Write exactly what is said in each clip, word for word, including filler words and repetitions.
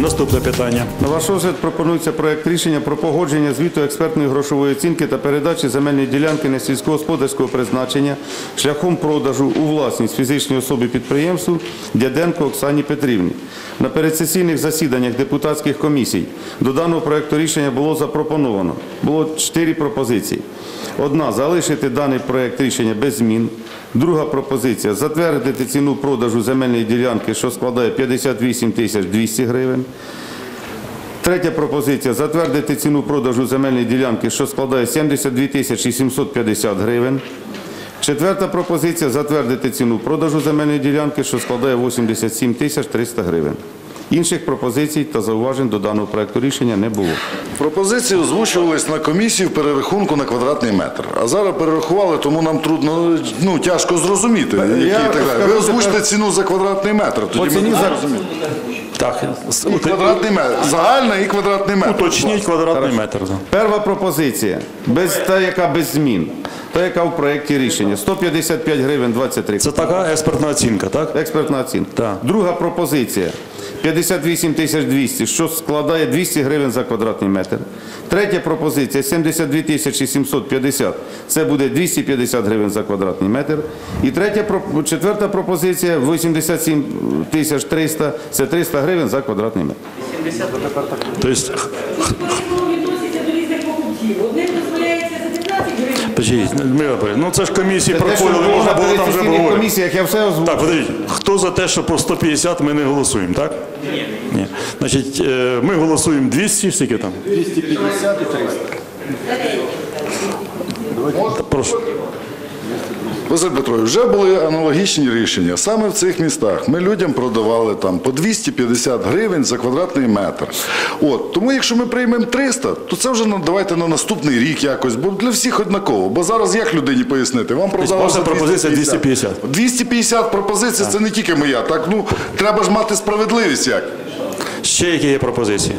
Наступне питання. На ваш розгляд пропонується проект рішення про погодження звіту експертної грошової оцінки та передачі земельної ділянки на сільськогосподарського призначення шляхом продажу у власність фізичної особи підприємству Дяденко Оксані Петрівні. На передсесійних засіданнях депутатських комісій до даного проекту рішення було запропоновано. Було чотири пропозиції. Одна – залишити даний проект рішення без змін. Друга пропозиція – затвердити ціну продажу земельної ділянки, що складає п'ятдесят вісім тисяч двісті гривень. Третя пропозиція – затвердити ціну продажу земельної ділянки, що складає сімдесят дві тисячі сімсот п'ятдесят гривень. Четверта пропозиція – затвердити ціну продажу земельної ділянки, що складає вісімдесят сім тисяч триста гривень. Інших пропозицій та зауважень до даного проекту рішення не було. Пропозиції озвучувались на комісії в перерахунку на квадратний метр. А зараз перерахували, тому нам трудно, ну, тяжко зрозуміти, які Я і так далі. скажу Ви озвучите тепер- ціну за квадратний метр, По тоді ми ціні не за- зрозуміємо. Так, І квадратний метр, загальний і квадратний метр. уточніть квадратний метр. Перша пропозиція, без, та, яка без змін, та, яка в проєкті рішення, сто п'ятдесят п'ять гривень двадцять три. Це така експертна оцінка, так? Експертна оцінка. Так. Друга пропозиція – п'ятдесят вісім тисяч двісті, що складає двісті гривень за квадратний метр. Третя пропозиція – сімдесят дві тисячі сімсот п'ятдесят, це буде двісті п'ятдесят гривень за квадратний метр. І третя, проп- четверта пропозиція – вісімдесят сім тисяч триста, це триста гривень за квадратний метр. Тобто, Відноситься до різних покупців. Одним дозволяється за п'ятнадцять гривень. подождіть, Дмитро Анатолійович, ну це ж комісії Те, що проходили, було можна на було там вже передсесійних говорити. комісіях, я все озвучив. Так, подивіть, хто за те, що по сто п'ятдесят ми не голосуємо, так? Ні. Ні. Значить, е, ми голосуємо двісті, скільки там? двісті п'ятдесят і триста. Прошу. Василь Петрович, вже були аналогічні рішення. Саме в цих містах ми людям продавали там по двісті п'ятдесят гривень за квадратний метр. От, тому якщо ми приймемо триста, то це вже ну, давайте на наступний рік якось, бо для всіх однаково. Бо зараз як людині пояснити? Вам продали ваша за пропозиція двісті п'ятдесят. двісті п'ятдесят пропозицій – це не тільки моя. Так, ну, треба ж мати справедливість як. Ще які є пропозиції?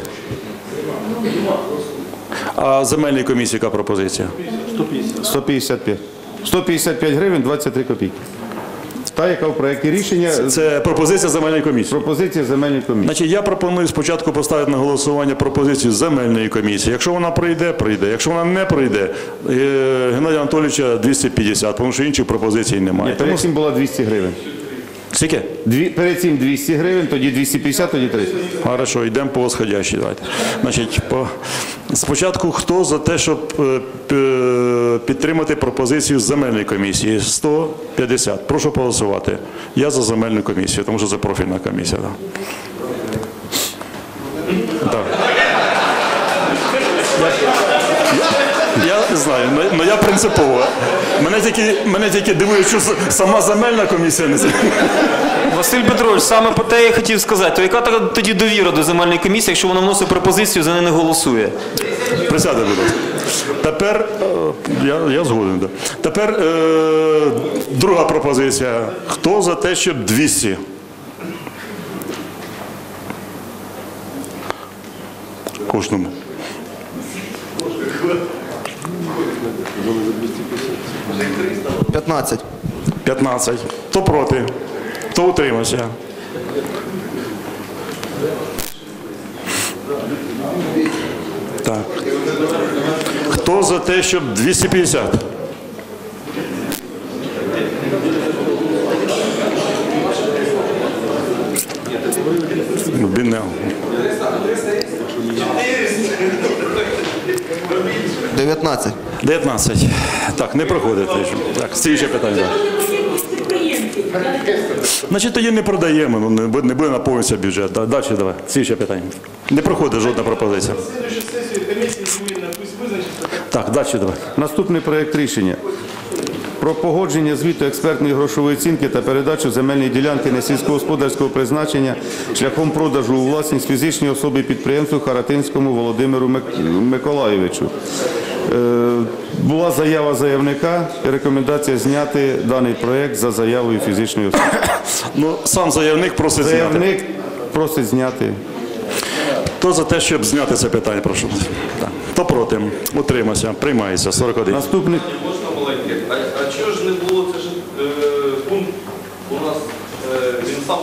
А земельної комісії яка пропозиція? сто п'ятдесят п'ять. сто п'ятдесят п'ять гривень двадцять три копійки. Та, яка в проєкті рішення, Це пропозиція земельної комісії. пропозиція земельної комісії. Значить, я пропоную спочатку поставити на голосування пропозицію земельної комісії. Якщо вона пройде, пройде. Якщо вона не пройде, е, Геннадія Анатолійовича двісті п'ятдесят, тому що інших пропозицій немає. Ні, перед цим була двісті гривень. Скільки? Дві, перед цим двісті гривень, тоді двісті п'ятдесят, тоді триста. Хорошо, йдемо по восходящій. Давайте. Значить, по... спочатку хто за те, щоб е, п- підтримати пропозицію земельної комісії? сто п'ятдесят. Прошу голосувати. Я за земельну комісію, тому що це профільна комісія. Так. Так. Я не знаю, але я принципово. Мене тільки, мене тільки дивує, що сама земельна комісія не. Василь Петрович, саме по те я хотів сказати, то яка тоді довіра до земельної комісії, якщо вона вносить пропозицію, за неї не голосує? Присяде, будь ласка. Тепер, е, я, я згоден, да. Тепер е, друга пропозиція. Хто за те, щоб двісті? Кожному. п'ятнадцять. п'ятнадцять. Хто проти? Хто утримався? Так. Хто за те, щоб двісті п'ятдесят? Бідне. дев'ятнадцять. дев'ятнадцять. Так, не проходить. Так, слідче питання. Значить, тоді не продаємо, ну, не буде, не буде наповнитися бюджет. Да, далі давай, слідче питання. Не проходить жодна пропозиція. Так, далі давай. Наступний проєкт рішення про погодження звіту експертної грошової оцінки та передачу земельної ділянки на сільськогосподарського призначення шляхом продажу у власність фізичної особи підприємству Харатинському Володимиру Мик- Миколайовичу. Е, Була заява заявника і рекомендація зняти даний проєкт за заявою фізичної особи. Ну, сам заявник просить зняти. Заявник просить зняти. Хто за те, щоб зняти це питання, прошу. Так. Хто проти? Утримався. Приймається. сорок один. Наступний. Можна маленьке? А, а чого ж не було, це ж е, пункт у нас, е, він сам по собі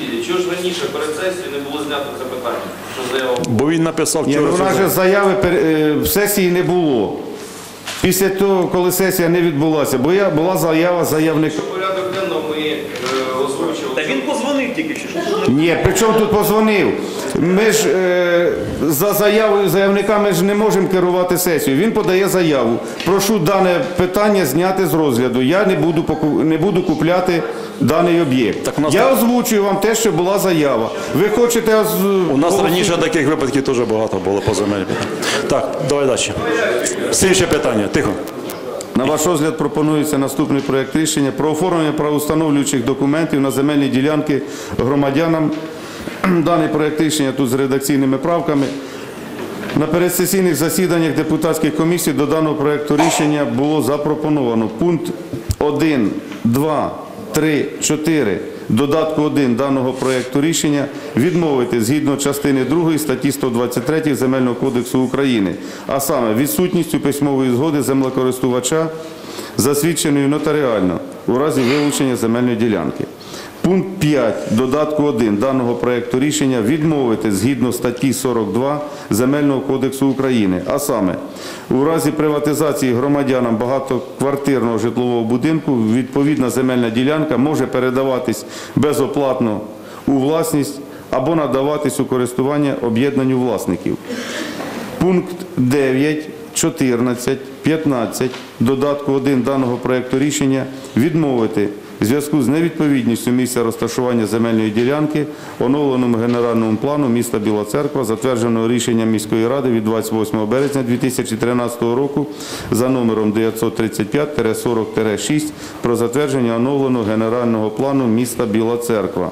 сусідів. Чого ж раніше перед сесією не було знято це питання? Що заява Бо він написав Ні, ну, вчора. вона що- ж заяви пер- е, в сесії не було. Після того, коли сесія не відбулася, бо я, була заява заявника. порядок денного ми е, озвучили? Та він позвонив тільки що. Ні, при чому тут позвонив? Ми ж е, за заявою заявника ми ж не можемо керувати сесією. Він подає заяву. Прошу дане питання зняти з розгляду. Я не буду, поку- не буду купляти даний об'єкт. Так у нас Я так- озвучую вам те, що була заява. Ви хочете... оз- У нас голосу- раніше таких випадків теж багато було по земельним питанням. Так, давай далі. Слідче питання. Тихо. На ваш розгляд пропонується наступний проект рішення про оформлення правоустановлюючих документів на земельні ділянки громадянам. Даний проект рішення тут з редакційними правками. На передсесійних засіданнях депутатських комісій до даного проекту рішення було запропоновано пункт один, два, три, чотири додатку один даного проекту рішення відмовити згідно частини другої статті сто двадцять три Земельного кодексу України, а саме відсутністю письмової згоди землекористувача, засвідченої нотаріально у разі вилучення земельної ділянки. Пункт п'ять додатку один даного проекту рішення відмовити згідно статті сорок два Земельного кодексу України, а саме у разі приватизації громадянам багатоквартирного житлового будинку відповідна земельна ділянка може передаватись безоплатно у власність або надаватись у користування об'єднанню власників. Пункт дев'ять, чотирнадцять, п'ятнадцять додатку один даного проекту рішення відмовити в зв'язку з невідповідністю місця розташування земельної ділянки оновленому генеральному плану міста Біла Церква, затвердженого рішенням міської ради від двадцять восьмого березня дві тисячі тринадцятого року за номером дев'ятсот тридцять п'ять сорок шість про затвердження оновленого генерального плану міста Біла Церква.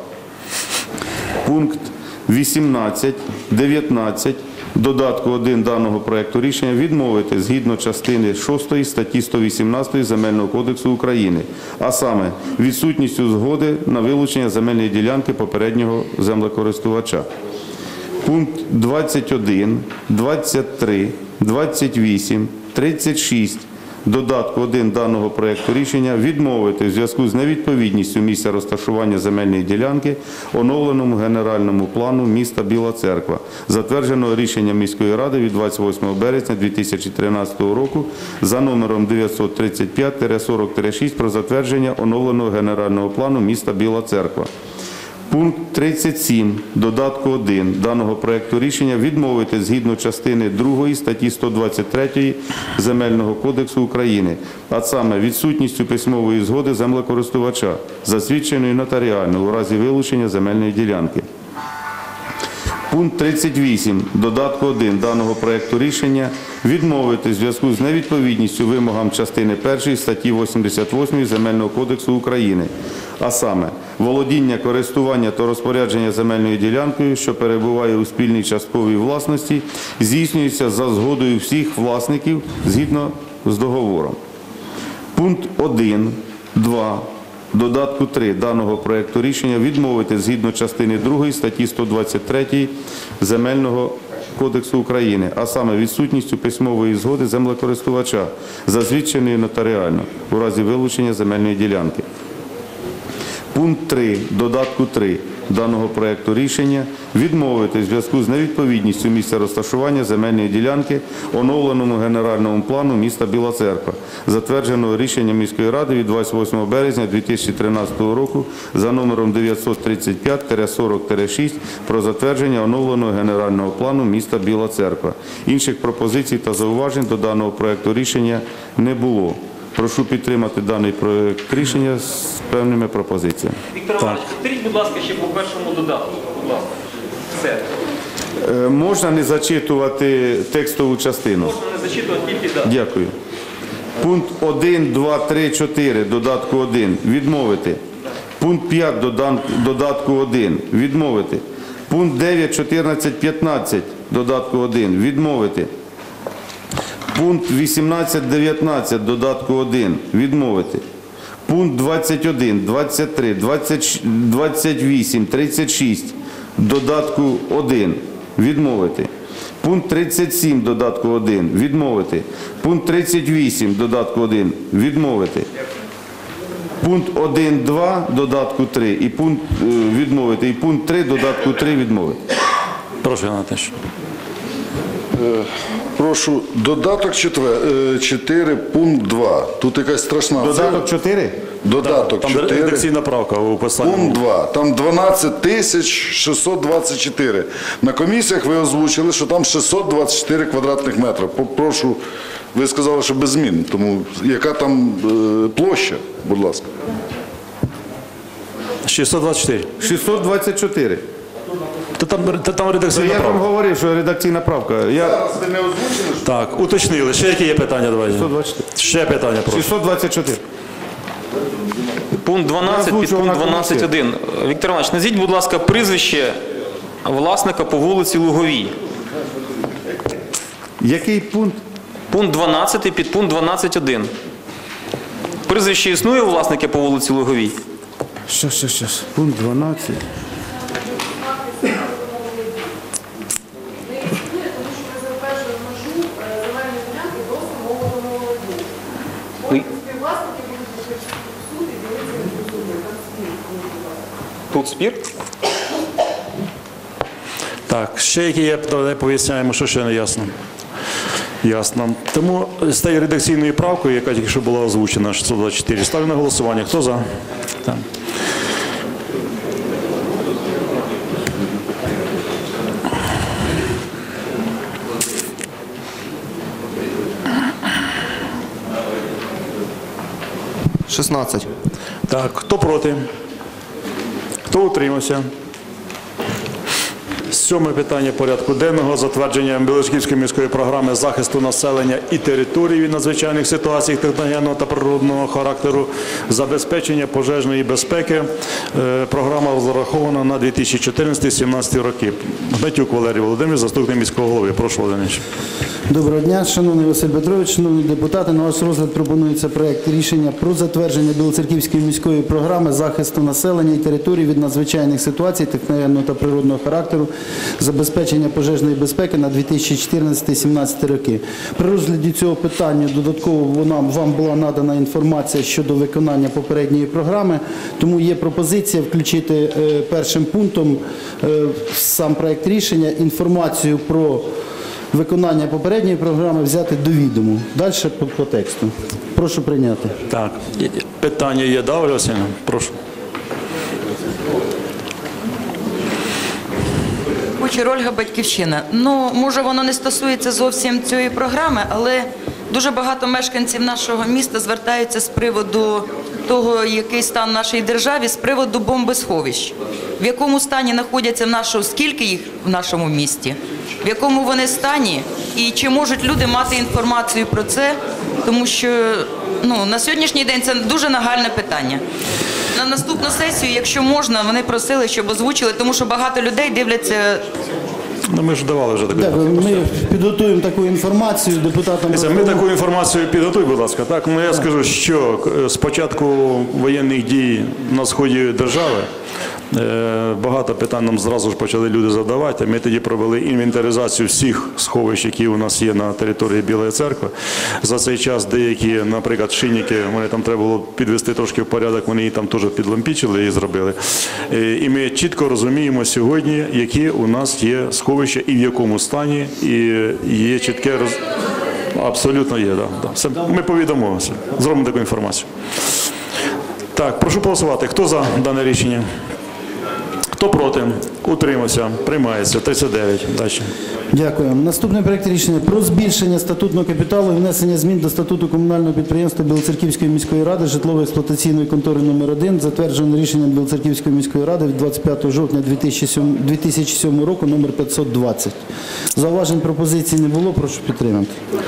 Пункт вісімнадцять, дев'ятнадцять додатку один даного проекту рішення відмовити згідно частини шостої статті сто вісімнадцять Земельного кодексу України, а саме відсутністю згоди на вилучення земельної ділянки попереднього землекористувача. Пункт двадцять один, двадцять три, двадцять вісім, тридцять шість додатку один даного проекту рішення відмовити в зв'язку з невідповідністю місця розташування земельної ділянки оновленому генеральному плану міста Біла Церква, затвердженого рішенням міської ради від двадцять восьмого березня дві тисячі тринадцятого року за номером дев'ятсот тридцять п'ять сорок шість про затвердження оновленого генерального плану міста Біла Церква. Пункт тридцять сім додатку один даного проекту рішення відмовити згідно частини другої статті сто двадцять три Земельного кодексу України, а саме відсутністю письмової згоди землекористувача, засвідченої нотаріально у разі вилучення земельної ділянки. Пункт тридцять вісім додатку один даного проекту рішення відмовити в зв'язку з невідповідністю вимогам частини першої статті вісімдесят восьмої Земельного кодексу України, а саме володіння, користування та розпорядження земельною ділянкою, що перебуває у спільній частковій власності, здійснюється за згодою всіх власників згідно з договором. Пункт один, два додатку три даного проекту рішення відмовити згідно частини другої статті сто двадцять три Земельного кодексу України, а саме відсутністю письмової згоди землекористувача, засвідченої нотаріально у разі вилучення земельної ділянки. Пункт три додатку три даного проекту рішення відмовити в зв'язку з невідповідністю місця розташування земельної ділянки оновленому генеральному плану міста Біла Церква, затвердженого рішенням міської ради від двадцять восьмого березня дві тисячі тринадцятого року за номером дев'ятсот тридцять п'ять сорок шість про затвердження оновленого генерального плану міста Біла Церква. Інших пропозицій та зауважень до даного проекту рішення не було. Прошу підтримати даний проект рішення з певними пропозиціями. Віктор Іванович, повторіть, будь ласка, ще по першому додатку. Будь ласка. Все. Е, Можна не зачитувати текстову частину? Можна не зачитувати, тільки да. Дякую. Пункт один, два, три, чотири додатку один відмовити. Пункт п'ять додан- додатку один відмовити. Пункт дев'ять, чотирнадцять, п'ятнадцять додатку один відмовити. Пункт вісімнадцять, дев'ятнадцять додатку один відмовити. Пункт двадцять один, двадцять три, двадцять, двадцять вісім, тридцять шість додатку один відмовити. Пункт тридцять сім додатку один відмовити. Пункт тридцять вісім додатку один відмовити. Пункт один два додатку три і пункт е, відмовити, і пункт три додатку три відмовити. Прошу, Іван Анатолійович. Прошу, додаток чотири, пункт два. Тут якась страшна Додаток чотири? Додаток Там чотири. редакційна правка у посланні. Пункт два. Там дванадцять тисяч шістсот двадцять чотири. На комісіях ви озвучили, що там шістсот двадцять чотири квадратних метри. Прошу, ви сказали, що без змін. Тому яка там е, площа, будь ласка? шістсот двадцять чотири. шістсот двадцять чотири. Та там, та там редакційна Я ж вам правка. говорив, що редакційна правка. Я... Ви не озвучили? Так, уточнили. Ще які є питання? Давайте. шістсот двадцять чотири. Ще питання, прошу. шістсот двадцять чотири. Пункт дванадцять, Я під озвучував пункт на комісії. дванадцять один. Віктор Іванович, назвіть, будь ласка, прізвище власника по вулиці Луговій. Який пункт? Пункт дванадцять, під пункт дванадцять один. Прізвище існує у власника по вулиці Луговій? Щас, щас, щас. Пункт дванадцять. Тут спір? Так, ще які є, давай поясняємо, що ще не ясно. Ясно. Тому з тією редакційною правкою, яка тільки що була озвучена, шістсот двадцять чотири, ставлю на голосування. Хто за? Так. шістнадцять. Так, хто проти? Хто утримався? Сьоме питання порядку денного – затвердження Білоцерківської міської програми захисту населення і територій від надзвичайних ситуацій техногенного та природного характеру, забезпечення пожежної безпеки. Е, Програма розрахована на дві тисячі чотирнадцятий - дві тисячі сімнадцятий роки. Гнатюк Валерій Володимирович, заступник міського голови. Прошу, Володимирович. Доброго дня, шановний Василь Петрович, шановні депутати. На ваш розгляд пропонується проект рішення про затвердження Білоцерківської міської програми захисту населення і територій від надзвичайних ситуацій техногенного та природного характеру, забезпечення пожежної безпеки на дві тисячі чотирнадцятий - дві тисячі сімнадцятий роки. При розгляді цього питання додатково вона, вам була надана інформація щодо виконання попередньої програми, тому є пропозиція включити е, першим пунктом е, в сам проект рішення інформацію про виконання попередньої програми взяти до відому. Далі по, по тексту. Прошу прийняти. Так, питання є, да, Оля Васильівна? Прошу. Кучер Ольга, Батьківщина. Ну, може, воно не стосується зовсім цієї програми, але дуже багато мешканців нашого міста звертаються з приводу того, який стан в нашій державі, з приводу бомбосховищ. В якому стані знаходяться в нашому, скільки їх в нашому місті, в якому вони стані, і чи можуть люди мати інформацію про це, тому що ну, на сьогоднішній день це дуже нагальне питання. На наступну сесію, якщо можна, вони просили, щоб озвучили, тому що багато людей дивляться. Ну, ми ж давали вже таку. Дякую. Ми підготуємо таку інформацію депутатам. Ми таку інформацію підготуй, будь ласка. Так, ну я скажу, що з початку воєнних дій на сході держави е, багато питань нам зразу ж почали люди задавати. Ми тоді провели інвентаризацію всіх сховищ, які у нас є на території Білої Церкви. За цей час деякі, наприклад, шинники, вони там треба було підвести трошки в порядок, вони її там теж підлампічили і зробили. Е, і ми чітко розуміємо сьогодні, які у нас є сховища і в якому стані, і є чітке роз... Абсолютно є, да, да. Все, ми повідомимо, все. Зробимо таку інформацію. Так, прошу голосувати. Хто за дане рішення? Хто проти? Утримався. Приймається. тридцять дев'ять. Далі. Дякую. Наступний проект рішення про збільшення статутного капіталу і внесення змін до статуту комунального підприємства Білоцерківської міської ради житлово-експлуатаційної контори номер один, затверджений рішенням Білоцерківської міської ради від двадцять п'ятого жовтня дві тисячі сьомого року номер п'ятсот двадцять. Зауважень, пропозицій не було, прошу підтримати.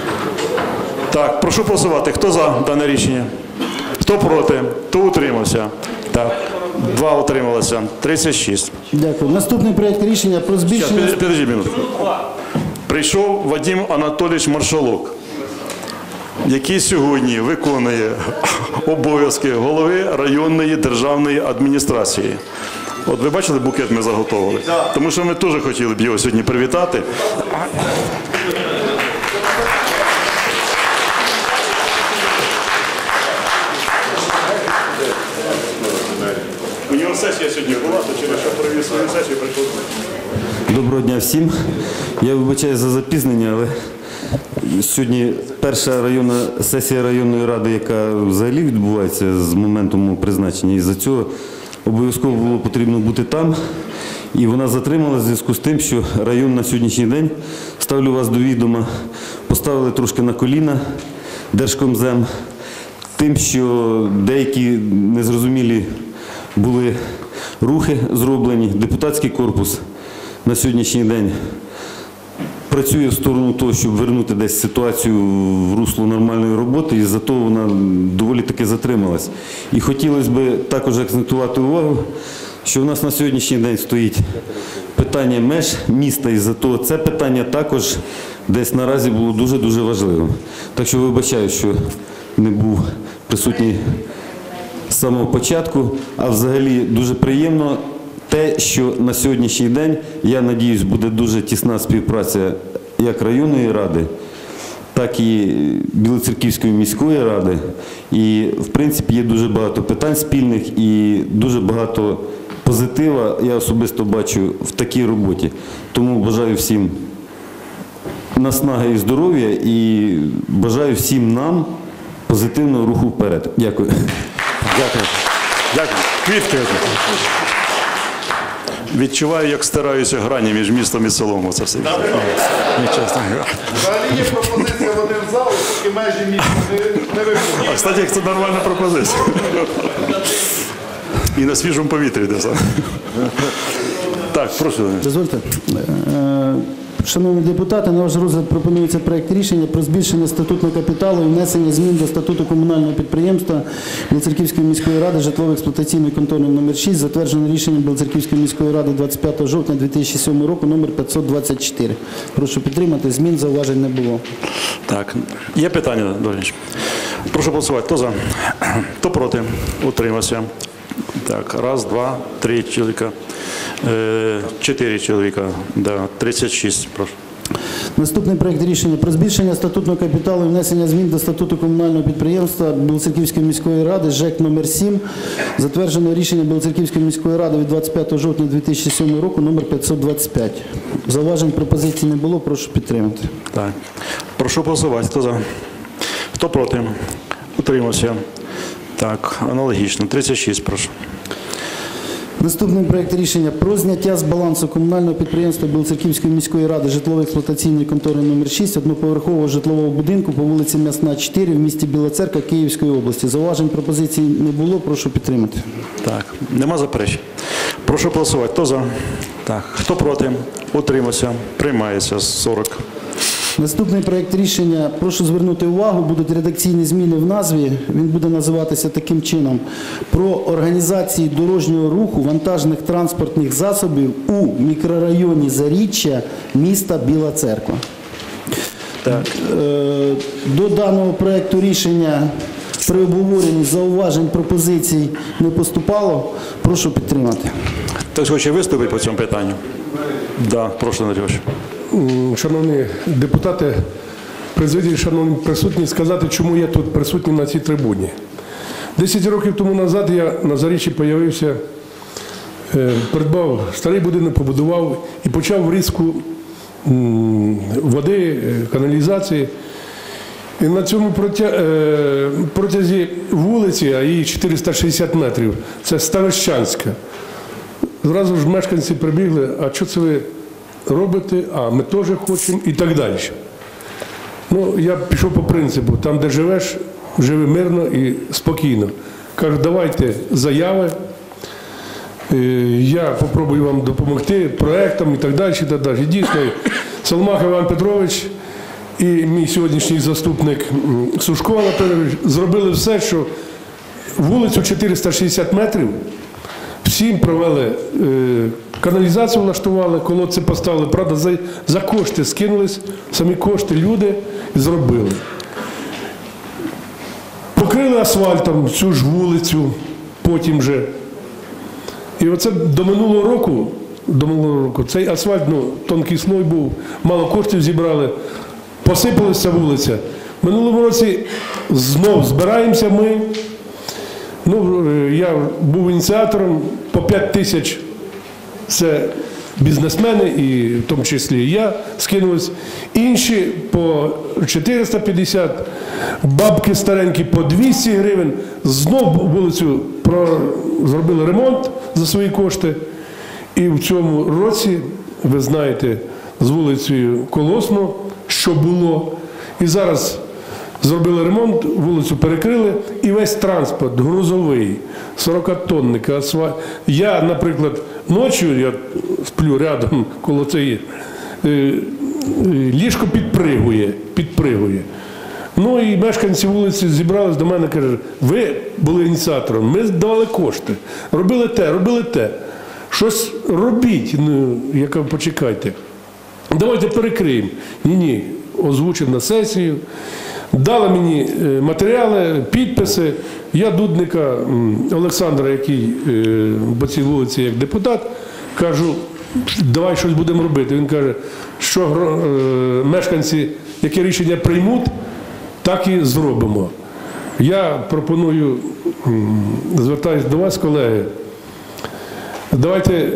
Так, прошу голосувати. Хто за дане рішення? Хто проти? Хто утримався? Так. Два утрималося. тридцять шість. Дякую. Наступний проект рішення про Зараз, збільшення... підожди, підожди минутку. Прийшов Вадим Анатолійович Маршалок, який сьогодні виконує обов'язки голови районної державної адміністрації. От ви бачили, букет ми заготовили? Тому що ми теж хотіли б його сьогодні привітати. свою сесію прийшов. Доброго дня всім. Я вибачаю за запізнення, але сьогодні перша районна сесія районної ради, яка взагалі відбувається з моменту мого призначення. І за цього обов'язково було потрібно бути там. І вона затрималася в зв'язку з тим, що район на сьогоднішній день, ставлю вас до відома, поставили трошки на коліна Держкомзем, тим, що деякі незрозумілі були рухи зроблені. Депутатський корпус на сьогоднішній день працює в сторону того, щоб вернути десь ситуацію в русло нормальної роботи, і за то вона доволі таки затрималась. І хотілося б також акцентувати увагу, що в нас на сьогоднішній день стоїть питання меж міста, і за то це питання також десь наразі було дуже-дуже важливим. Так що вибачаю, що не був присутній з самого початку, а взагалі дуже приємно те, що на сьогоднішній день, я надіюсь, буде дуже тісна співпраця як районної ради, так і Білоцерківської міської ради. І, в принципі, є дуже багато питань спільних і дуже багато позитива я особисто бачу в такій роботі. Тому бажаю всім наснаги і здоров'я і бажаю всім нам позитивного руху вперед. Дякую. Дякую. Дякую. Квітки. Відчуваю, як стираюся грані між містом і селом. Це все. Нічого страшного. Взагалі є пропозиція в один зал, поки межі міста не, не виходять. А, кстати, це нормальна пропозиція. І на свіжому повітрі десь. Так, прошу. Дозвольте. Е, Шановні депутати, на ваш розгляд пропонується проект рішення про збільшення статутного капіталу і внесення змін до статуту комунального підприємства Білоцерківської міської ради житлово-експлуатаційний контрольний номер шість, затверджений рішенням Білоцерківської міської ради двадцять п'ятого жовтня дві тисячі сьомого року номер п'ятсот двадцять чотири. Прошу підтримати. Змін, зауважень не було. Так, є питання, Доріч? Прошу голосувати. Хто за? Хто проти? Утримався. Так, раз, два, три чоловіка. Е, чотири чоловіка. Да, тридцять шість, прошу. Наступний проект рішення про збільшення статутного капіталу і внесення змін до статуту комунального підприємства Білоцерківської міської ради ЖЕК номер сім, затверджено рішення Білоцерківської міської ради від двадцять п'ятого жовтня дві тисячі сьомого року номер п'ятсот двадцять п'ять. Зауважень, пропозицій не було, прошу підтримати. Так. Прошу голосувати. Хто за? Хто проти? Утримався. Так, аналогічно. тридцять шість, прошу. Наступний проект рішення про зняття з балансу комунального підприємства Білоцерківської міської ради житлово-експлуатаційної контори номер шість одноповерхового житлового будинку по вулиці М'ясна, чотири в місті Біла Церква Київської області. Зауважень, пропозицій не було, прошу підтримати. Так, нема заперечень. Прошу голосувати. Хто за? Так, хто проти? Утримався. Приймається сорок. Наступний проект рішення, прошу звернути увагу, будуть редакційні зміни в назві. Він буде називатися таким чином: про організації дорожнього руху вантажних транспортних засобів у мікрорайоні Заріччя міста Біла Церква. Так. Е, До даного проекту рішення при обговоренні зауважень, пропозицій не поступало. Прошу підтримати. Хтось хоче виступити по цьому питанню? Так, да, прошу, Андрій Іванович. Шановні депутати, президії, шановні присутні, сказати, чому я тут присутній на цій трибуні. Десять років тому назад я на Заріччі з'явився, придбав старий будинок, побудував і почав врізку води, каналізації. І на цьому протязі вулиці, а її чотириста шістдесят метрів, це Ставищанська. Зразу ж мешканці прибігли: а що це ви робите, а ми теж хочемо, і так далі. Ну, я пішов по принципу: там, де живеш, живи мирно і спокійно. Кажу, давайте заяви, я спробую вам допомогти проектом і так далі. І так далі. Дійсно, Соломах Іван Петрович і мій сьогоднішній заступник Сушко Анатолійович зробили все, що вулицю чотириста шістдесят метрів всім провели, каналізацію влаштували, колодці поставили. Правда, за, за кошти скинулись, самі кошти люди зробили. Покрили асфальтом цю ж вулицю, потім же. І оце до минулого року, до минулого року цей асфальт, ну, тонкий слой був, мало коштів зібрали, посипалася вулиця. В минулому році знов збираємося ми. Ну, я був ініціатором, по п'ять тисяч це бізнесмени, і в тому числі і я скинулись. Інші по чотириста п'ятдесят, бабки старенькі по двісті гривень. Знов вулицю про... зробили ремонт за свої кошти. І в цьому році, ви знаєте, з вулицею Колосну, що було. І зараз зробили ремонт, вулицю перекрили, і весь транспорт грузовий, сорокатонник, асфальт. Я, наприклад, ночі, я сплю рядом коло цієї, ліжко підпригує, підпригує. Ну і мешканці вулиці зібрались до мене, кажуть, ви були ініціатором, ми давали кошти, робили те, робили те. Щось робіть, ну, я кажу, почекайте. Давайте перекриємо. Ні-ні, озвучив на сесію. Дали мені матеріали, підписи. Я Дудника Олександра, який по цій вулиці як депутат, кажу, давай щось будемо робити. Він каже, що мешканці, яке рішення приймуть, так і зробимо. Я пропоную, звертаюся до вас, колеги, давайте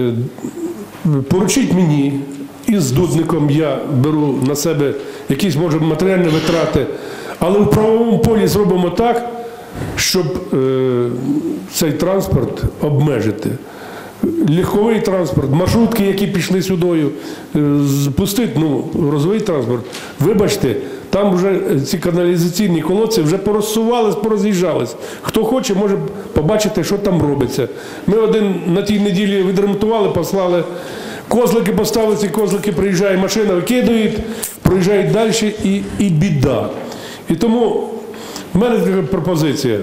поручіть мені, і з Дудником я беру на себе якісь, може, матеріальні витрати, але в правовому полі зробимо так, щоб е, цей транспорт обмежити. Легковий транспорт, маршрутки, які пішли сюди, пустити, ну, розовий транспорт. Вибачте, там вже ці каналізаційні колодці вже порозсувались, пороз'їжджались. Хто хоче, може побачити, що там робиться. Ми один на тій неділі відремонтували, послали, козлики поставили, ці козлики, приїжджає машина, викидують, проїжджають далі і, і біда. І тому в мене така пропозиція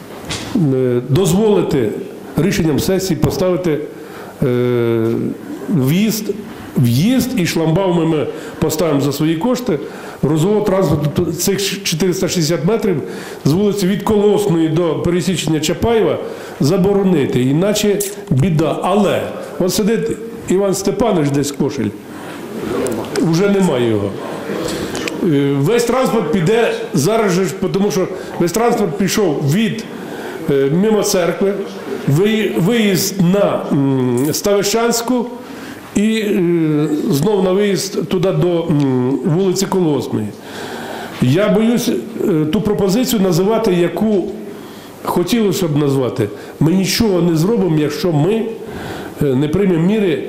дозволити рішенням сесії поставити е, в'їзд, в'їзд і шламбауми ми поставимо за свої кошти. Розового транспорту цих чотириста шістдесят метрів з вулиці від Колосної до пересічення Чапаєва заборонити, іначе біда. Але от сидить Іван Степанович десь Кошель, вже немає його. Весь транспорт піде зараз же, тому що весь транспорт пішов від мимо церкви, виїзд на Ставищанську і знов на виїзд туди до вулиці Колосної. Я боюсь ту пропозицію називати, яку хотілося б назвати. Ми нічого не зробимо, якщо ми не приймемо міри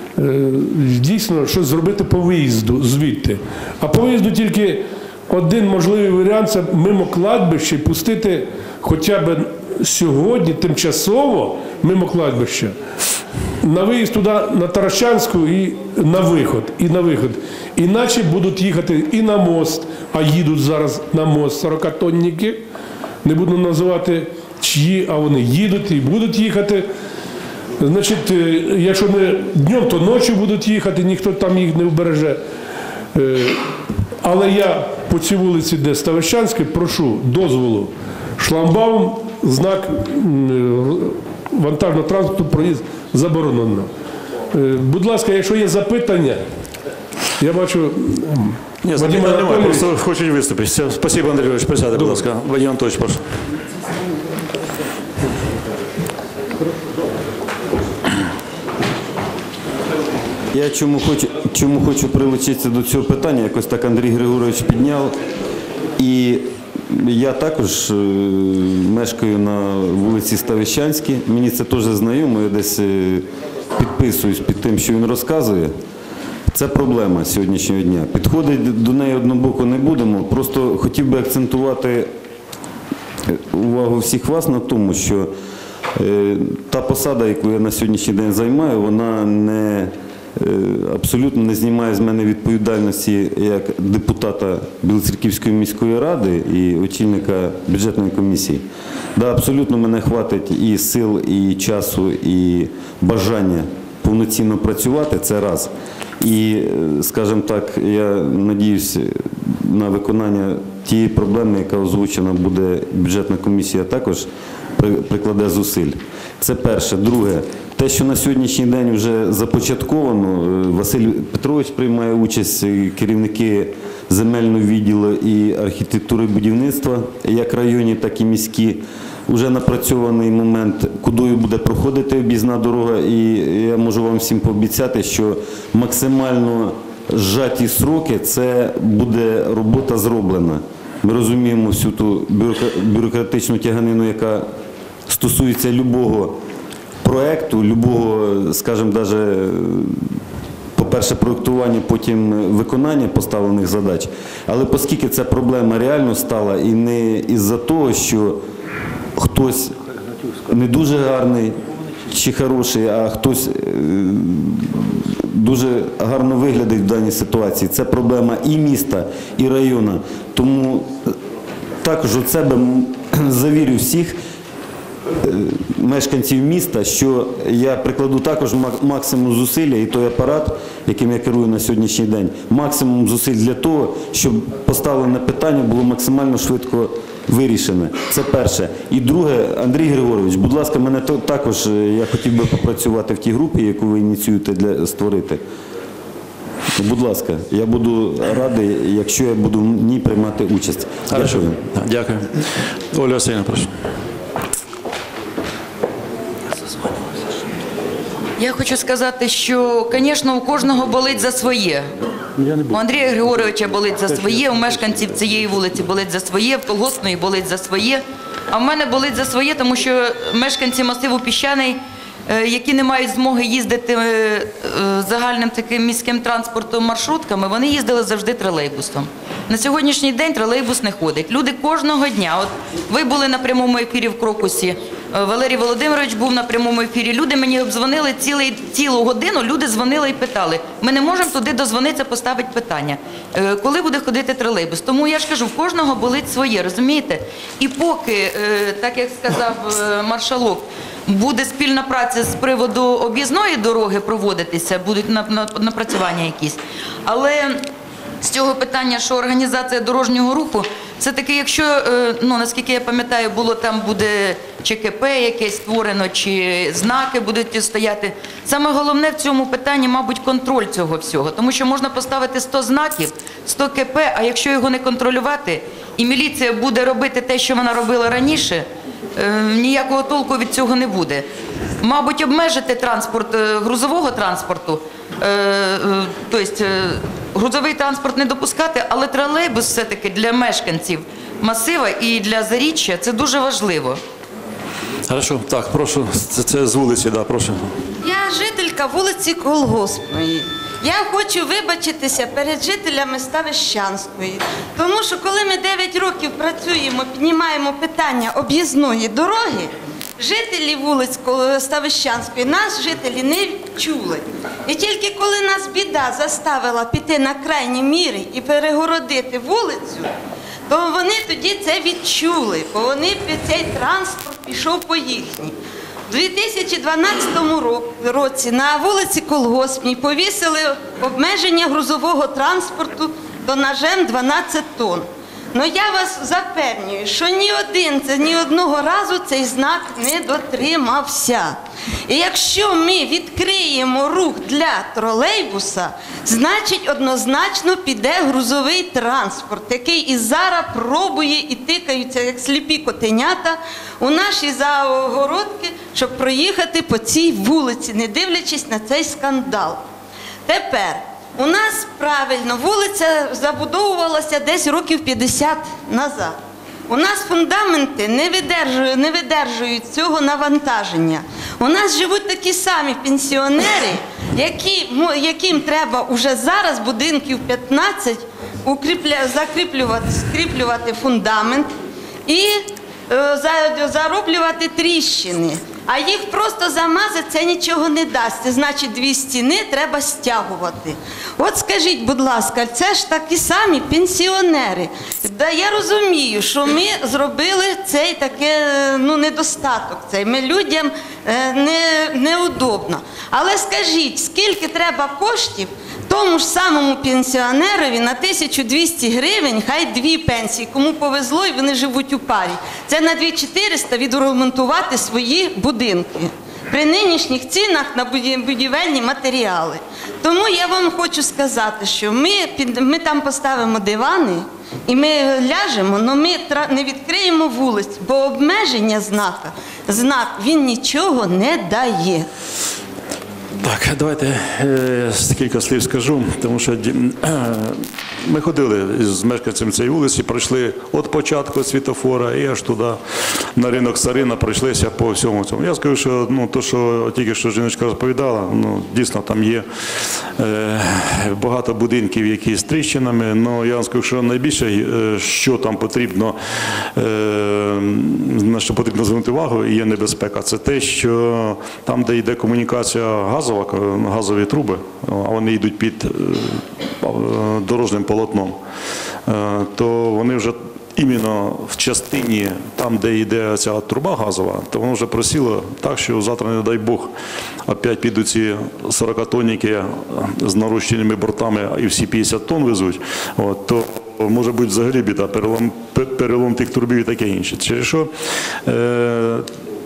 дійсно щось зробити по виїзду звідти. А по виїзду тільки один можливий варіант – це мимо кладбища пустити хоча б сьогодні тимчасово мимо кладбища на виїзд туди, на Таращанську і на виход. І на виход. Іначе будуть їхати і на мост, а їдуть зараз на мост сорокатонники. Не буду називати чиї, а вони їдуть і будуть їхати. Значить, якщо не днем, то ночі будуть їхати, ніхто там їх не вбереже. Але я по цій вулиці, де Ставищанське, прошу дозволу шламбаум, знак вантажного транспорту, проїзд заборонено. Будь ласка, якщо є запитання, я бачу... Ні, запитання немає, просто хочуть виступити. Спасибо, Андрій Ігорович, присядьте, будь ласка. Вадим Анатолійович, прошу. Я чому хочу, чому хочу прилучитися до цього питання, якось так Андрій Григорович підняв. І я також е, мешкаю на вулиці Ставищанській, мені це теж знайомо, я десь е, підписуюсь під тим, що він розказує. Це проблема сьогоднішнього дня. Підходити до неї однобоко не будемо, просто хотів би акцентувати увагу всіх вас на тому, що е, та посада, яку я на сьогоднішній день займаю, вона не... абсолютно не знімає з мене відповідальності як депутата Білоцерківської міської ради і очільника бюджетної комісії. Да, абсолютно мене хватить і сил, і часу, і бажання повноцінно працювати, це раз. І, скажімо так, я надіюсь на виконання тієї проблеми, яка озвучена буде бюджетна комісія, також прикладе зусиль. Це перше. Друге. Те, що на сьогоднішній день вже започатковано, Василь Петрович приймає участь, керівники земельного відділу і архітектури будівництва, як районні, так і міські. вже напрацьований момент, кудою буде проходити об'їзна дорога, і я можу вам всім пообіцяти, що максимально зжаті сроки, це буде робота зроблена. Ми розуміємо всю ту бюрока- бюрократичну тяганину, яка стосується любого проекту, любого, скажімо, навіть, по-перше, проєктування, потім виконання поставлених задач. Але оскільки ця проблема реально стала і не із-за того, що хтось не дуже гарний чи хороший, а хтось е, дуже гарно виглядить в даній ситуації. Це проблема і міста, і району. Тому також від себе завірю всіх е, мешканців міста, що я прикладу також мак- максимум зусилля, і той апарат, яким я керую на сьогоднішній день, максимум зусиль для того, щоб поставлене питання було максимально швидко вирішене. Це перше. І друге, Андрій Григорович, будь ласка, мене то- також, е, я хотів би попрацювати в тій групі, яку ви ініціюєте для створити. Будь ласка, я буду радий, якщо я буду в ній приймати участь. Хорошо. Дякую. Дякую. Оля Васильівна, прошу. Я хочу сказати, що, звісно, у кожного болить за своє. У Андрія Григоровича болить за своє, у мешканців цієї вулиці болить за своє, в колгоспної болить за своє. А в мене болить за своє, тому що мешканці масиву Піщаний, е, які не мають змоги їздити е, е, загальним таким міським транспортом маршрутками, вони їздили завжди тролейбусом. На сьогоднішній день тролейбус не ходить. Люди кожного дня, от ви були на прямому ефірі в Крокусі, е, Валерій Володимирович був на прямому ефірі, люди мені обдзвонили цілий, цілу годину, люди дзвонили і питали, ми не можемо туди дозвонитися, поставити питання, е, коли буде ходити тролейбус. Тому я ж кажу, в кожного болить своє, розумієте? І поки, е, так як сказав е, маршалок, буде спільна праця з приводу об'їзної дороги проводитися, будуть на- на- напрацювання якісь, але з цього питання, що організація дорожнього руху, все-таки, якщо, е, ну, наскільки я пам'ятаю, було там буде ЧКП якесь створено, чи знаки будуть стояти. Саме головне в цьому питанні, мабуть, контроль цього всього. Тому що можна поставити сто знаків, сто КП, а якщо його не контролювати, і міліція буде робити те, що вона робила раніше, е, ніякого толку від цього не буде. Мабуть, обмежити транспорт е, грузового транспорту, е, е, тобто е, грузовий транспорт не допускати, але тролейбус все-таки для мешканців масива і для Заріччя – це дуже важливо. Хорошо. Так, прошу. Це, це з вулиці, да, прошу. Я жителька вулиці Колгоспної. Я хочу вибачитися перед жителями Ставищанської, тому що коли ми дев'ять років працюємо, піднімаємо питання об'їзної дороги, жителі вулиць Ставищанської нас, жителі, не чули. І тільки коли нас біда заставила піти на крайні міри і перегородити вулицю, то вони тоді це відчули, бо вони, цей транспорт пішов по їхній. У дві тисячі дванадцятому році на вулиці Колгоспній повісили обмеження грузового транспорту тонажем дванадцять тонн. Ну я вас запевнюю, що ні один, це ні одного разу цей знак не дотримався. І якщо ми відкриємо рух для тролейбуса, значить однозначно піде грузовий транспорт, який і зараз пробує і тикаються, як сліпі котенята, у наші загородки, щоб проїхати по цій вулиці, не дивлячись на цей скандал. Тепер, у нас правильно, вулиця забудовувалася десь років п'ятдесят назад. У нас фундаменти не видержують, не видержують цього навантаження. У нас живуть такі самі пенсіонери, які, яким треба вже зараз будинків п'ятнадцять укріпля, закріплювати, скріплювати фундамент і е, за, зароблювати тріщини. А їх просто замазати це нічого не дасть. Це значить, дві стіни треба стягувати. От скажіть, будь ласка, це ж такі самі пенсіонери. Да, я розумію, що ми зробили цей таке, ну, недостаток. Цей. Ми людям е, не, неудобно. Але скажіть, скільки треба коштів тому ж самому пенсіонерові на тисячу двісті гривень, хай дві пенсії, кому повезло і вони живуть у парі. Це на дві тисячі чотириста відремонтувати свої будинки при нинішніх цінах на будівельні матеріали. Тому я вам хочу сказати, що ми, ми там поставимо дивани, І ми ляжемо, але ми тра- не відкриємо вулиць, бо обмеження знака, знак, він нічого не дає. Так, давайте е, кілька слів скажу, тому що ді- е, ми ходили з мешканцями цієї вулиці, пройшли від початку світофора і аж туди, на ринок Сарина, пройшлися по всьому цьому. Я скажу, що ну, то, що тільки що жіночка розповідала, ну, дійсно там є е, багато будинків, які з тріщинами, але я вам скажу, що найбільше, е, що там потрібно, е, на що потрібно звернути увагу, і є небезпека, це те, що там, де йде комунікація газова, газові труби, а вони йдуть під е, дорожнім полотном, е, то вони вже іменно в частині, там, де йде ця труба газова, то воно вже просіло так, що завтра, не дай Бог, опять підуть ці сорокатонники з нарощеними бортами і всі п'ятдесят тонн везуть, от, то може бути взагалі біда, перелом, перелом тих трубів і таке інше. Через що е,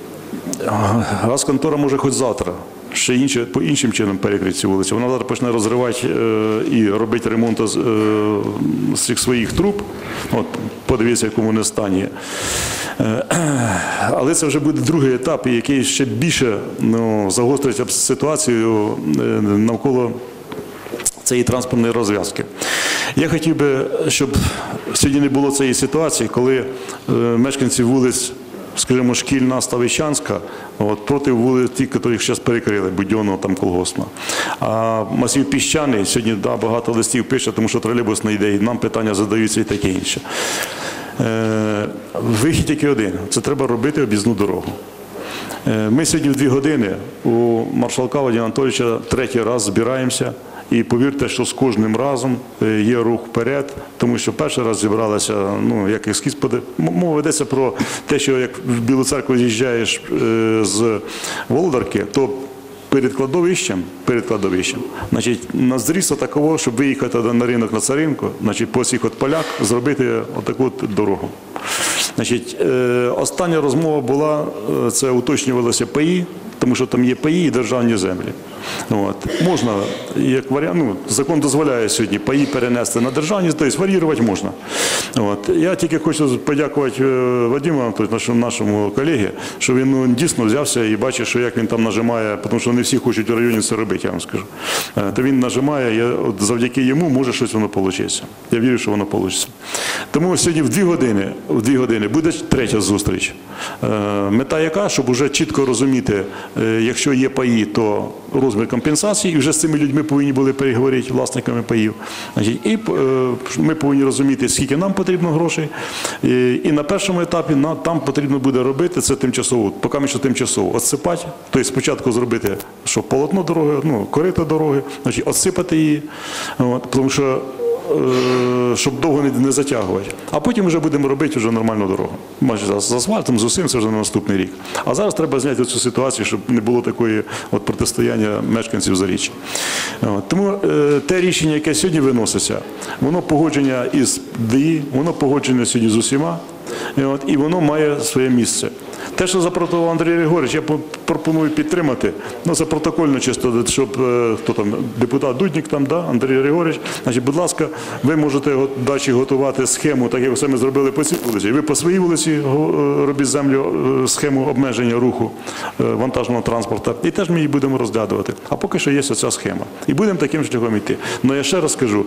газконтора може хоч завтра ще інше, по іншим чином перекрити цю вулицю. Вона зараз почне розривати е, і робити ремонт з, е, з цих своїх труб. От, подивіться, в якому вони стані. Е, але це вже буде другий етап, який ще більше ну, загострить ситуацію е, навколо цієї транспортної розв'язки. Я хотів би, щоб сьогодні не було цієї ситуації, коли е, мешканці вулиць, скажімо, Шкільна, Ставищанська, от, проти вулиць, ті, які зараз перекрили, Будьонного, там, Колгоспна. А масив Піщаний, сьогодні да, багато листів пише, тому що тролейбус не йде, і нам питання задаються і таке інше. Е, вихід тільки один – це треба робити об'їзну дорогу. Е, ми сьогодні в дві години у маршалка Вадима Анатолійовича третій раз збираємося. І повірте, що з кожним разом є рух вперед, тому що перший раз зібралися, ну, як ескіз, мова ведеться про те, що як в Білу Церкву з'їжджаєш з Володарки, то перед кладовищем, перед кладовищем, значить, на зріст такого, щоб виїхати на ринок на Царинку, значить, посік от поляк, зробити отаку от дорогу. Значить, остання розмова була, це уточнювалося ПАІ, тому що там є ПАІ і державні землі. От. Можна, як варіант, ну, закон дозволяє сьогодні ПАІ перенести на державні, тобто варіювати можна. От. Я тільки хочу подякувати Вадиму Анатолійовичу, нашому, нашому колегі, що він ну, дійсно взявся і бачить, що як він там нажимає, тому що не всі хочуть в районі це робити, я вам скажу. То він нажимає, і от завдяки йому може щось воно вийде. Я вірю, що воно вийде. Тому сьогодні в дві години, в дві години буде третя зустріч. Мета яка? Щоб вже чітко розуміти, якщо є ПАІ, то розмір компенсації, і вже з цими людьми повинні були переговорити, власниками паїв. Значить, і ми повинні розуміти, скільки нам потрібно грошей. І, і на першому етапі на, там потрібно буде робити це тимчасово, поки ми що тимчасово, отсипати, тобто спочатку зробити, що полотно дороги, ну, корито дороги, значить, отсипати її, от, тому що щоб довго не затягувати. А потім вже будемо робити вже нормальну дорогу. Майже з асфальтом, з усім, це вже на наступний рік. А зараз треба зняти цю ситуацію, щоб не було такої от протистояння мешканців Заріччя. Тому е, те рішення, яке сьогодні виноситься, воно погодження із ДІ, воно погодження сьогодні з усіма, і, от, і воно має своє місце. Те, що запротував Андрій Григорович, я пропоную підтримати. Ну, це протокольно чисто, щоб хто там, депутат Дудник там, да, Андрій Григорович. Значить, будь ласка, ви можете далі готувати схему, так як ми зробили по цій вулиці. Ви по своїй вулиці робіть землю, схему обмеження руху вантажного транспорту. І теж ми її будемо розглядувати. А поки що є ця схема. І будемо таким шляхом йти. Але я ще раз скажу,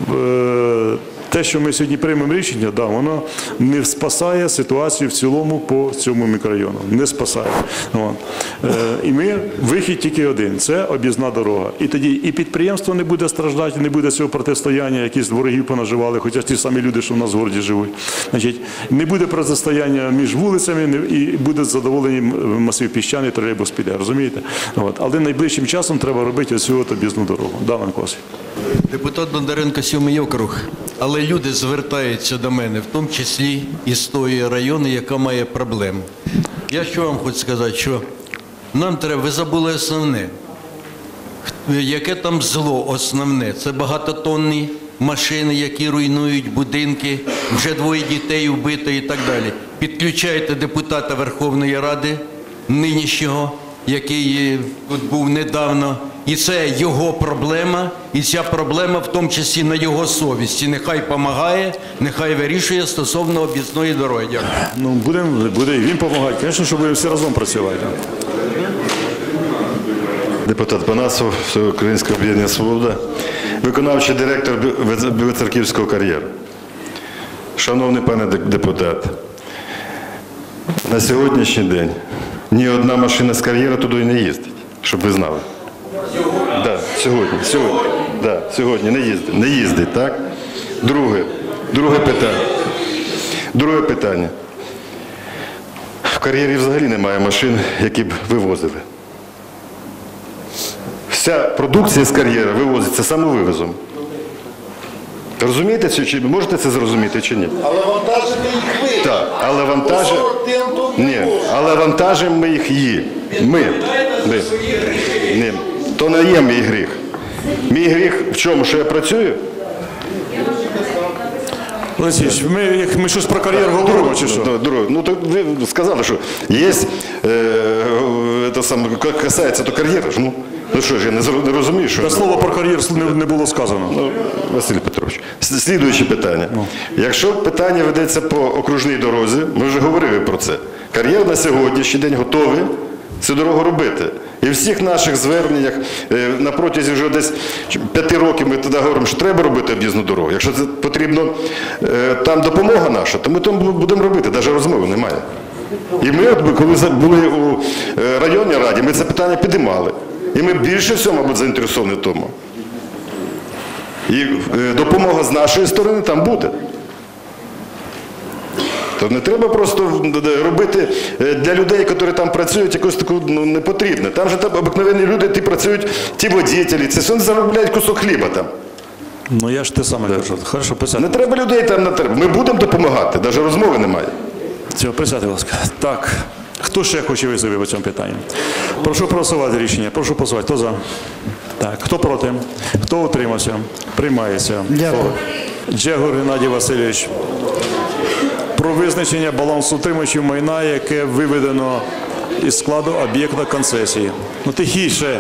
те, що ми сьогодні приймемо рішення, да, воно не спасає ситуацію в цілому по цьому мікрорайону. Не спасає. От. Е, і ми, вихід тільки один – це об'їзна дорога. І тоді і підприємство не буде страждати, не буде цього протистояння, якісь ворогів понаживали, хоча ті самі люди, що в нас в городі живуть. Значить, не буде протистояння між вулицями і буде задоволені масив Піщаний, тролейбус піде, розумієте? От. Але найближчим часом треба робити оцю от об'їзну дорогу. Да, Ланкос. Депутат Бондаренко, сьомий округ. Але люди звертаються до мене, в тому числі і з тої району, яка має проблему. Я що вам хочу сказати, що нам треба, ви забули основне. Яке там зло основне? Це багатотонні машини, які руйнують будинки, вже двоє дітей вбито і так далі. Підключайте депутата Верховної Ради нинішнього який от був недавно. І це його проблема, і ця проблема в тому числі на його совісті. Нехай допомагає, нехай вирішує стосовно об'їзної дороги. Дякую. Ну, будемо, буде і він допомагати. Звісно, що будемо всі разом працювати. Депутат Панасов, Українське об'єднання «Свобода», виконавчий директор Білоцерківського кар'єру. Шановний пане депутат, на сьогоднішній день ні одна машина з кар'єру туди не їздить, щоб ви знали. Да, сьогодні, сьогодні, да, сьогодні не їздить, не їздить, так? Друге, друге питання. Друге питання. В кар'єрі взагалі немає машин, які б вивозили. Вся продукція з кар'єра вивозиться самовивозом. Розумієте це, чи можете це зрозуміти, чи ні? Але вантажимо їх ви. Так, але вантажимо... Ні, але вантажимо ми їх її. Ми. Ми. Ні, то не є мій гріх. Мій гріх в чому, що я працюю? Олексійович, ми, як ми щось про кар'єр говоримо, чи що? Друге, ну, то ви сказали, що є, е, це саме, касається то кар'єри ж, ну. Ну що ж, я не, не розумію, що... Та слово про кар'єр не, не було сказано. Ну, Василь Петрович, слідуюче питання. Ну. Якщо питання ведеться по окружній дорозі, ми вже говорили про це. Кар'єр на сьогоднішній день готовий цю дорогу робити. І в всіх наших зверненнях на протязі вже десь п'яти років ми тоді говоримо, що треба робити об'їзну дорогу. Якщо це потрібно, там допомога наша, то ми там будемо робити, навіть розмови немає. І ми, коли були у районній раді, ми це питання підіймали. І ми більше всього, мабуть, заінтересовані в тому. І допомога з нашої сторони там буде. То не треба просто робити для людей, які там працюють, якось таку ну, не потрібне. Там же там обикновенні люди, ті працюють, ті водителі, це все заробляють кусок хліба там. Ну я ж те саме кажу. Хорошо, присядьте. Не треба людей там, не треба. Ми будемо допомагати, навіть розмови немає. Все, присядьте, будь ласка. Так, хто ще хоче виступити по цьому питанню? Прошу проголосувати рішення. Прошу голосувати. Хто за? Так, хто проти? Хто утримався? Приймається. Дякую. Джегор Геннадій Васильович. Про визначення балансу утримувачів майна, яке виведено із складу об'єкта концесії. Ну тихіше.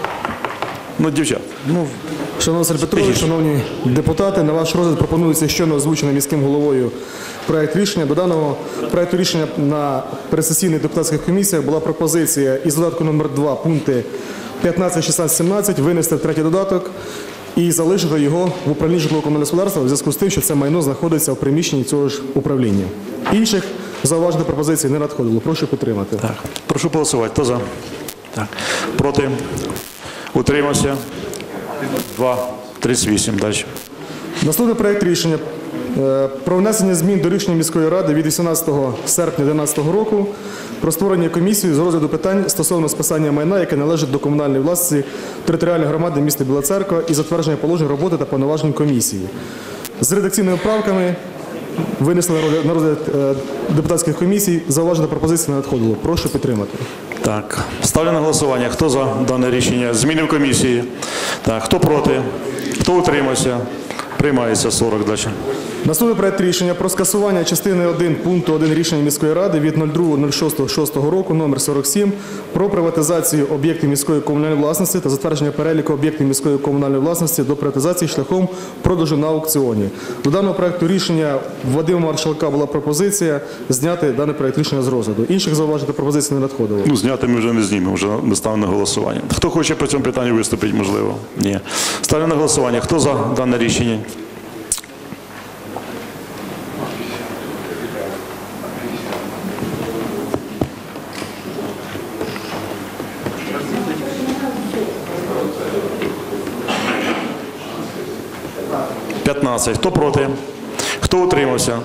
Ну, дівчат, ну... Шановний Василь Петрович, шановні депутати, на ваш розгляд пропонується щойно озвучений міським головою проект рішення. До даного проекту рішення на пересесійних депутатських комісіях була пропозиція із додатку номер два пункти п'ятнадцять, шістнадцять, сімнадцять винести в третій додаток і залишити його в управлінні житлово-комунального господарства в зв'язку з тим, що це майно знаходиться в приміщенні цього ж управління. Інших зауважень пропозицій не надходило. Прошу підтримати. Так. Прошу голосувати. Хто за? Так. Проти? Утримався? Два. тридцять вісім. Далі. Наступний проект рішення про внесення змін до рішення міської ради від вісімнадцятого серпня дві тисячі одинадцятого року про створення комісії з розгляду питань стосовно списання майна, яке належить до комунальної власності територіальної громади міста Біла Церква і затвердження положень роботи та повноважень комісії. З редакційними правками винесли на розгляд депутатських комісій, зауважень та пропозицій не надходило. Прошу підтримати. Так. Ставлю на голосування. Хто за дане рішення? Зміни в комісії. Так. Хто проти? Хто утримався? Приймається сорок. Далі. Наступний проект рішення про скасування частини один пункту один рішення міської ради від другого шостого шостого року номер сорок сім про приватизацію об'єктів міської комунальної власності та затвердження переліку об'єктів міської комунальної власності до приватизації шляхом продажу на аукціоні. До даного проекту рішення Вадима Маршалка була пропозиція зняти даний проект рішення з розгляду. Інших зауважень та пропозицій не надходило. Ну, зняти ми вже не знімемо, вже не ставимо на голосування. Хто хоче по цьому питанню виступити, можливо? Ні. Ставлю на голосування. Хто за дане рішення? п'ятнадцять. Хто проти? Хто утримався?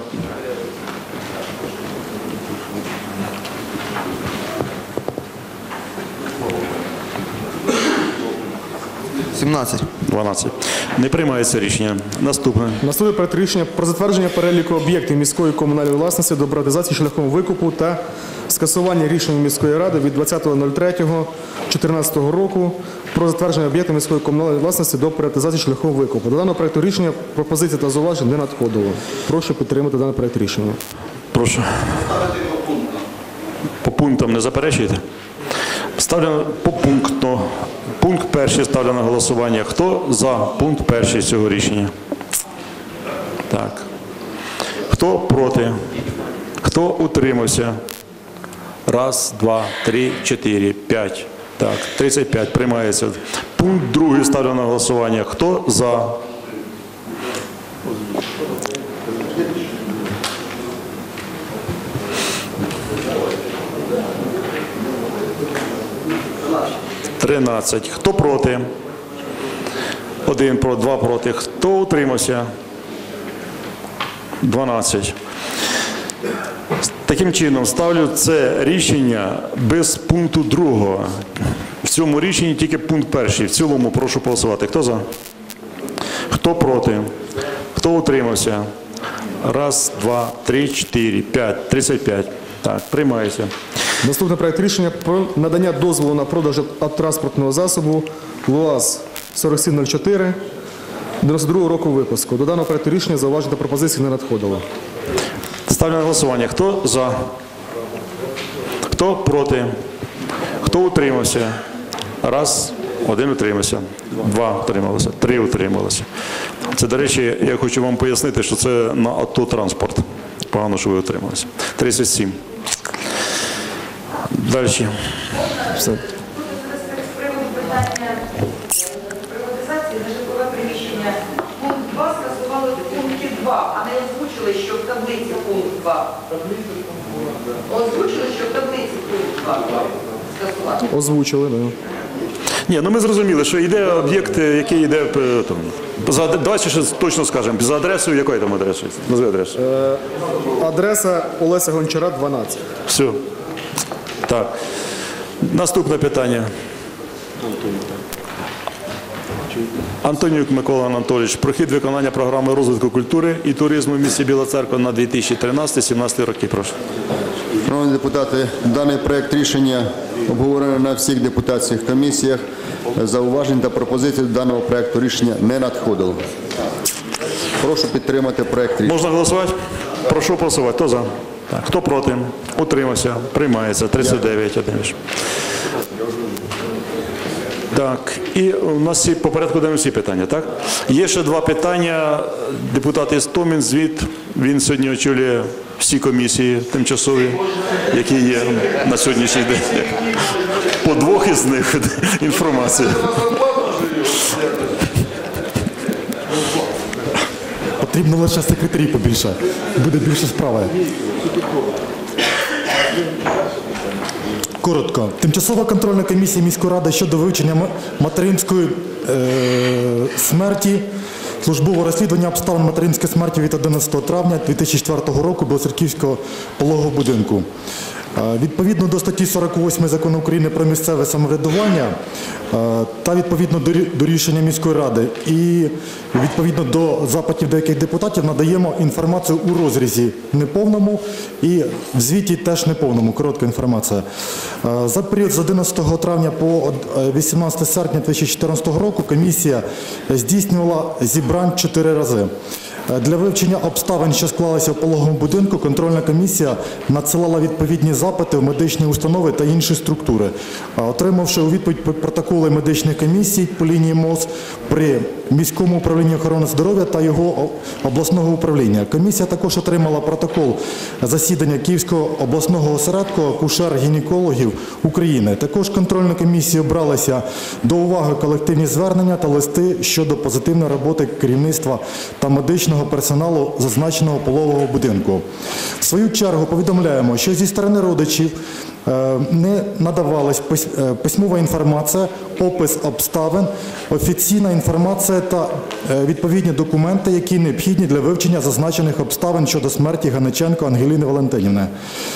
сімнадцять. дванадцять. Не приймається рішення. Наступне. Наступне проект рішення про затвердження переліку об'єктів міської комунальної власності до приватизації шляхом викупу та скасування рішення міської ради від двадцятого третього дві тисячі чотирнадцятого року про затвердження об'єктів міської комунальної власності до приватизації шляхом викупу. До даного проекту рішення пропозицій та зауважень не надходило. Прошу підтримати даний проект рішення. Прошу. По пунктам не заперечуєте? Ставлю попунктно. Пункт перший ставлю на голосування. Хто за пункт перший цього рішення? Так. Хто проти? Хто утримався? Раз, два, три, чотири, п'ять. Так, тридцять п'ять приймається. Пункт другий ставлю на голосування. Хто за? тринадцять. Хто проти? Один проти, два проти. Хто утримався? дванадцять. Таким чином, ставлю це рішення без пункту другого. В цьому рішенні тільки пункт перший. В цілому прошу голосувати. Хто за? Хто проти? Хто утримався? Раз, два, три, чотири, п'ять. тридцять п'ять. Так, приймається. Наступний проект рішення про надання дозволу на продаж транспортного засобу ЛУАЗ сорок сім нуль чотири дев'яносто другого року випуску. До даного проекту рішення зауважень та пропозицій не надходило. Ставлю на голосування. Хто за? Хто проти? Хто утримався? Раз, один утримався. Два утрималися. Три утрималися. Це, до речі, я хочу вам пояснити, що це на автотранспорт. Погано, що ви утрималися. тридцять сім. Далі. Все. З приводу питання приватизації на житлове приміщення. Пункт два скасували в пункті два, а не озвучили, що в таблиці пункт два. Озвучили, що в таблиці пункт два скасувати. Озвучили, так. Ні, ну ми зрозуміли, що йде об'єкт, який йде, там, за, давайте ще точно скажемо, за адресою, якої там адреси? Назви адресу. Е, адреса Олеся Гончара, дванадцять. Все. Так. Наступне питання. Антонюк Микола Анатолійович. Прохід виконання програми розвитку культури і туризму в місті Біла Церква на дві тисячі тринадцятий - дві тисячі сімнадцятий роки. Прошу. Шановні депутати, даний проект рішення обговорено на всіх депутатських комісіях. Зауважень та пропозицій до даного проекту рішення не надходило. Прошу підтримати проект рішення. Можна голосувати? Прошу голосувати. Хто за? Так. Хто проти? Утримався. Приймається. тридцять дев'ять. Один. Так, і у нас всі, по порядку даємо всі питання, так? Є ще два питання. Депутат Істомін, звіт, він сьогодні очолює всі комісії тимчасові, які є на сьогоднішній день. По двох із них інформація. Потрібно лише секретарі побільше, буде більше справи. Коротко. Тимчасова контрольна комісія міської ради щодо вивчення материнської е, смерті, службового розслідування обставин материнської смерті від одинадцятого травня дві тисячі четвертого року Білоцерківського пологового будинку. Е, відповідно до статті сорок восьмої Закону України про місцеве самоврядування е, та відповідно до, до рішення міської ради і відповідно до запитів деяких депутатів надаємо інформацію у розрізі неповному і в звіті теж неповному. Коротка інформація. Е, за період з одинадцятого травня по вісімнадцяте серпня дві тисячі чотирнадцятого року комісія здійснювала зібрань чотири рази. Для вивчення обставин, що склалися в пологовому будинку, контрольна комісія надсилала відповідні запити в медичні установи та інші структури, отримавши у відповідь протоколи медичних комісій по лінії МОЗ при міському управлінні охорони здоров'я та його обласного управління. Комісія також отримала протокол засідання Київського обласного осередку акушер-гінекологів України. Також контрольні комісії бралися до уваги колективні звернення та листи щодо позитивної роботи керівництва та медичного персоналу зазначеного пологового будинку. В свою чергу повідомляємо, що зі сторони родичів не надавалась письмова інформація, опис обставин, офіційна інформація та відповідні документи, які необхідні для вивчення зазначених обставин щодо смерті Ганиченко Ангеліни Валентинівни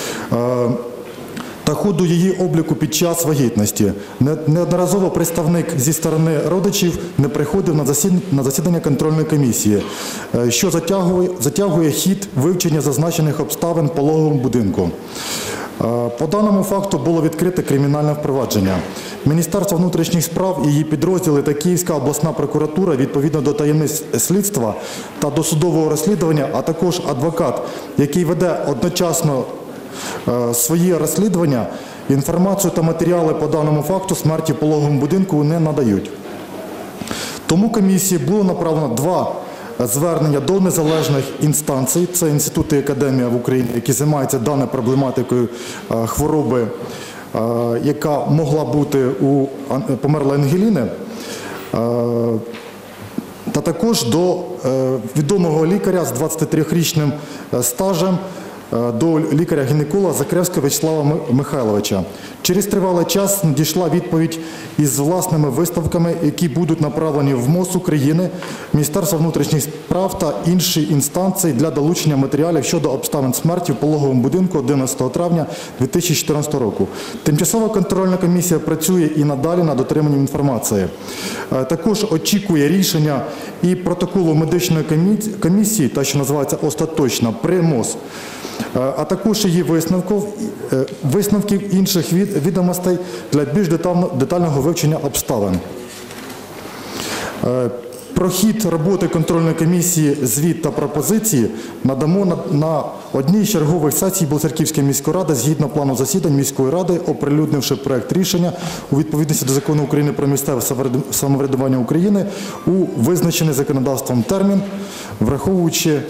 та ходу її обліку під час вагітності. Неодноразово представник зі сторони родичів не приходив на засідання, на засідання контрольної комісії, що затягує, затягує хід вивчення зазначених обставин в пологовому будинку. По даному факту було відкрите кримінальне впровадження. Міністерство внутрішніх справ і її підрозділи та Київська обласна прокуратура відповідно до таємниць слідства та досудового розслідування, а також адвокат, який веде одночасно своє розслідування, Інформацію та матеріали по даному факту смерті в пологовому будинку не надають. Тому комісії було направлено два звернення до незалежних інстанцій. Це інститут і академія в Україні, які займаються даною проблематикою хвороби, яка могла бути у померлої Ангеліни, та також до відомого лікаря з двадцятитрирічним стажем, до лікаря-гінеколога Закревського В'ячеслава Михайловича. Через тривалий час надійшла відповідь із власними висновками, які будуть направлені в МОЗ України, Міністерство внутрішніх справ та інші інстанції для долучення матеріалів щодо обставин смерті в пологовому будинку одинадцятого травня дві тисячі чотирнадцятого року. Тимчасова контрольна комісія працює і надалі над отриманням інформації. Також очікує рішення і протоколу медичної комісії, та що називається остаточна, при МОЗ, а також її висновків, висновків інших відомостей для більш детального вивчення обставин. Про хід роботи контрольної комісії, звіт та пропозиції надамо на, на одній з чергових сесій Білоцерківської міської ради згідно плану засідань міської ради, оприлюднивши проект рішення у відповідності до Закону України про місцеве самоврядування України у визначений законодавством термін, враховуючи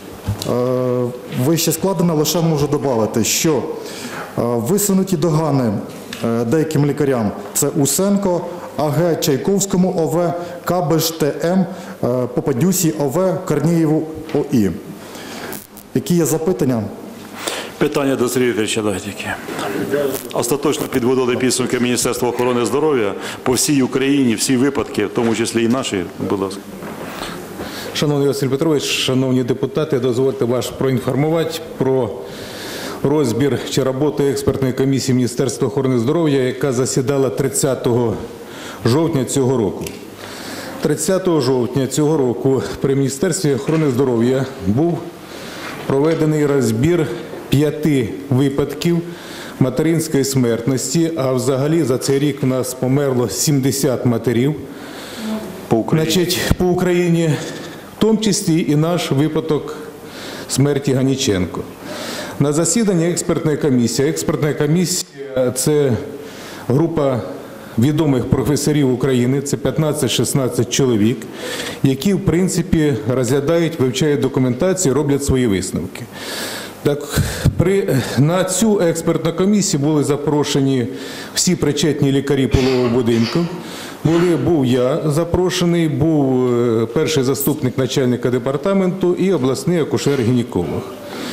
вище складено, лише можу додати, що висунуті догани деяким лікарям – це Усенко, А Г Чайковському О В, Кабиш Т М, Попадюсі О В, Корнієву О І. Які є запитання? Питання до Сергія Вікторовича Дагтіки. Остаточно підводили підсумки Міністерства охорони здоров'я по всій Україні, всі випадки, в тому числі і наші, будь ласка. Шановний Василь Петрович, шановні депутати, дозвольте вас проінформувати про розбір чи роботу експертної комісії Міністерства охорони здоров'я, яка засідала тридцятого жовтня цього року. тридцятого жовтня цього року при Міністерстві охорони здоров'я був проведений розбір п'яти випадків материнської смертності, а взагалі за цей рік у нас померло сімдесят матерів по Україні. Значить, по Україні, в тому числі і наш випадок смерті Ганіченко. На засіданні експертної комісії, експертна комісія – це група відомих професорів України, це п'ятнадцять-шістнадцять чоловік, які, в принципі, розглядають, вивчають документацію, роблять свої висновки. Так, при, на цю експертну комісію були запрошені всі причетні лікарі пологового будинку. Були, був я запрошений, був перший заступник начальника департаменту і обласний акушер-гінеколог.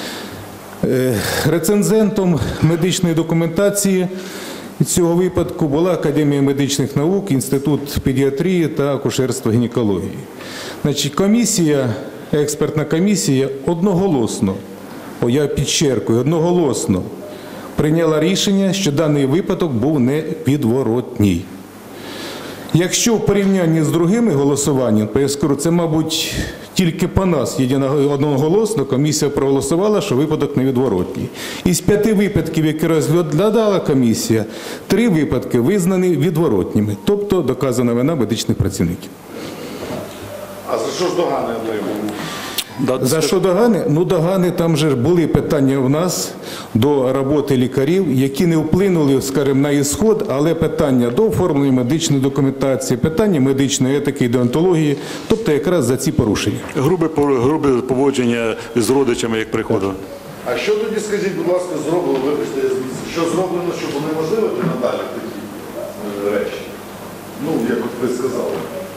Рецензентом медичної документації цього випадку була Академія медичних наук, Інститут педіатрії та акушерства гінекології. Значить, комісія, експертна комісія одноголосно, о, я підчеркую, одноголосно прийняла рішення, що даний випадок був невідворотній. Якщо в порівнянні з другими голосуваннями, то я скажу, це, мабуть, тільки по нас одноголосно комісія проголосувала, що випадок невідворотній. Із п'яти випадків, які розглядала комісія, три випадки визнані відворотніми, тобто доказана вина медичних працівників. А за що ж догани отримали? За що догани? Ну, догани, там же були питання у нас до роботи лікарів, які не вплинули, скажімо, на ісход, але питання до оформлення медичної документації, питання медичної етики і деонтології, тобто якраз за ці порушення. Грубе, грубе поводження з родичами, як приходило. А що тоді, скажіть, будь ласка, зроблено, вибачте, що зроблено, щоб унеможливити надалі такі речі? Ну, як от ви сказали.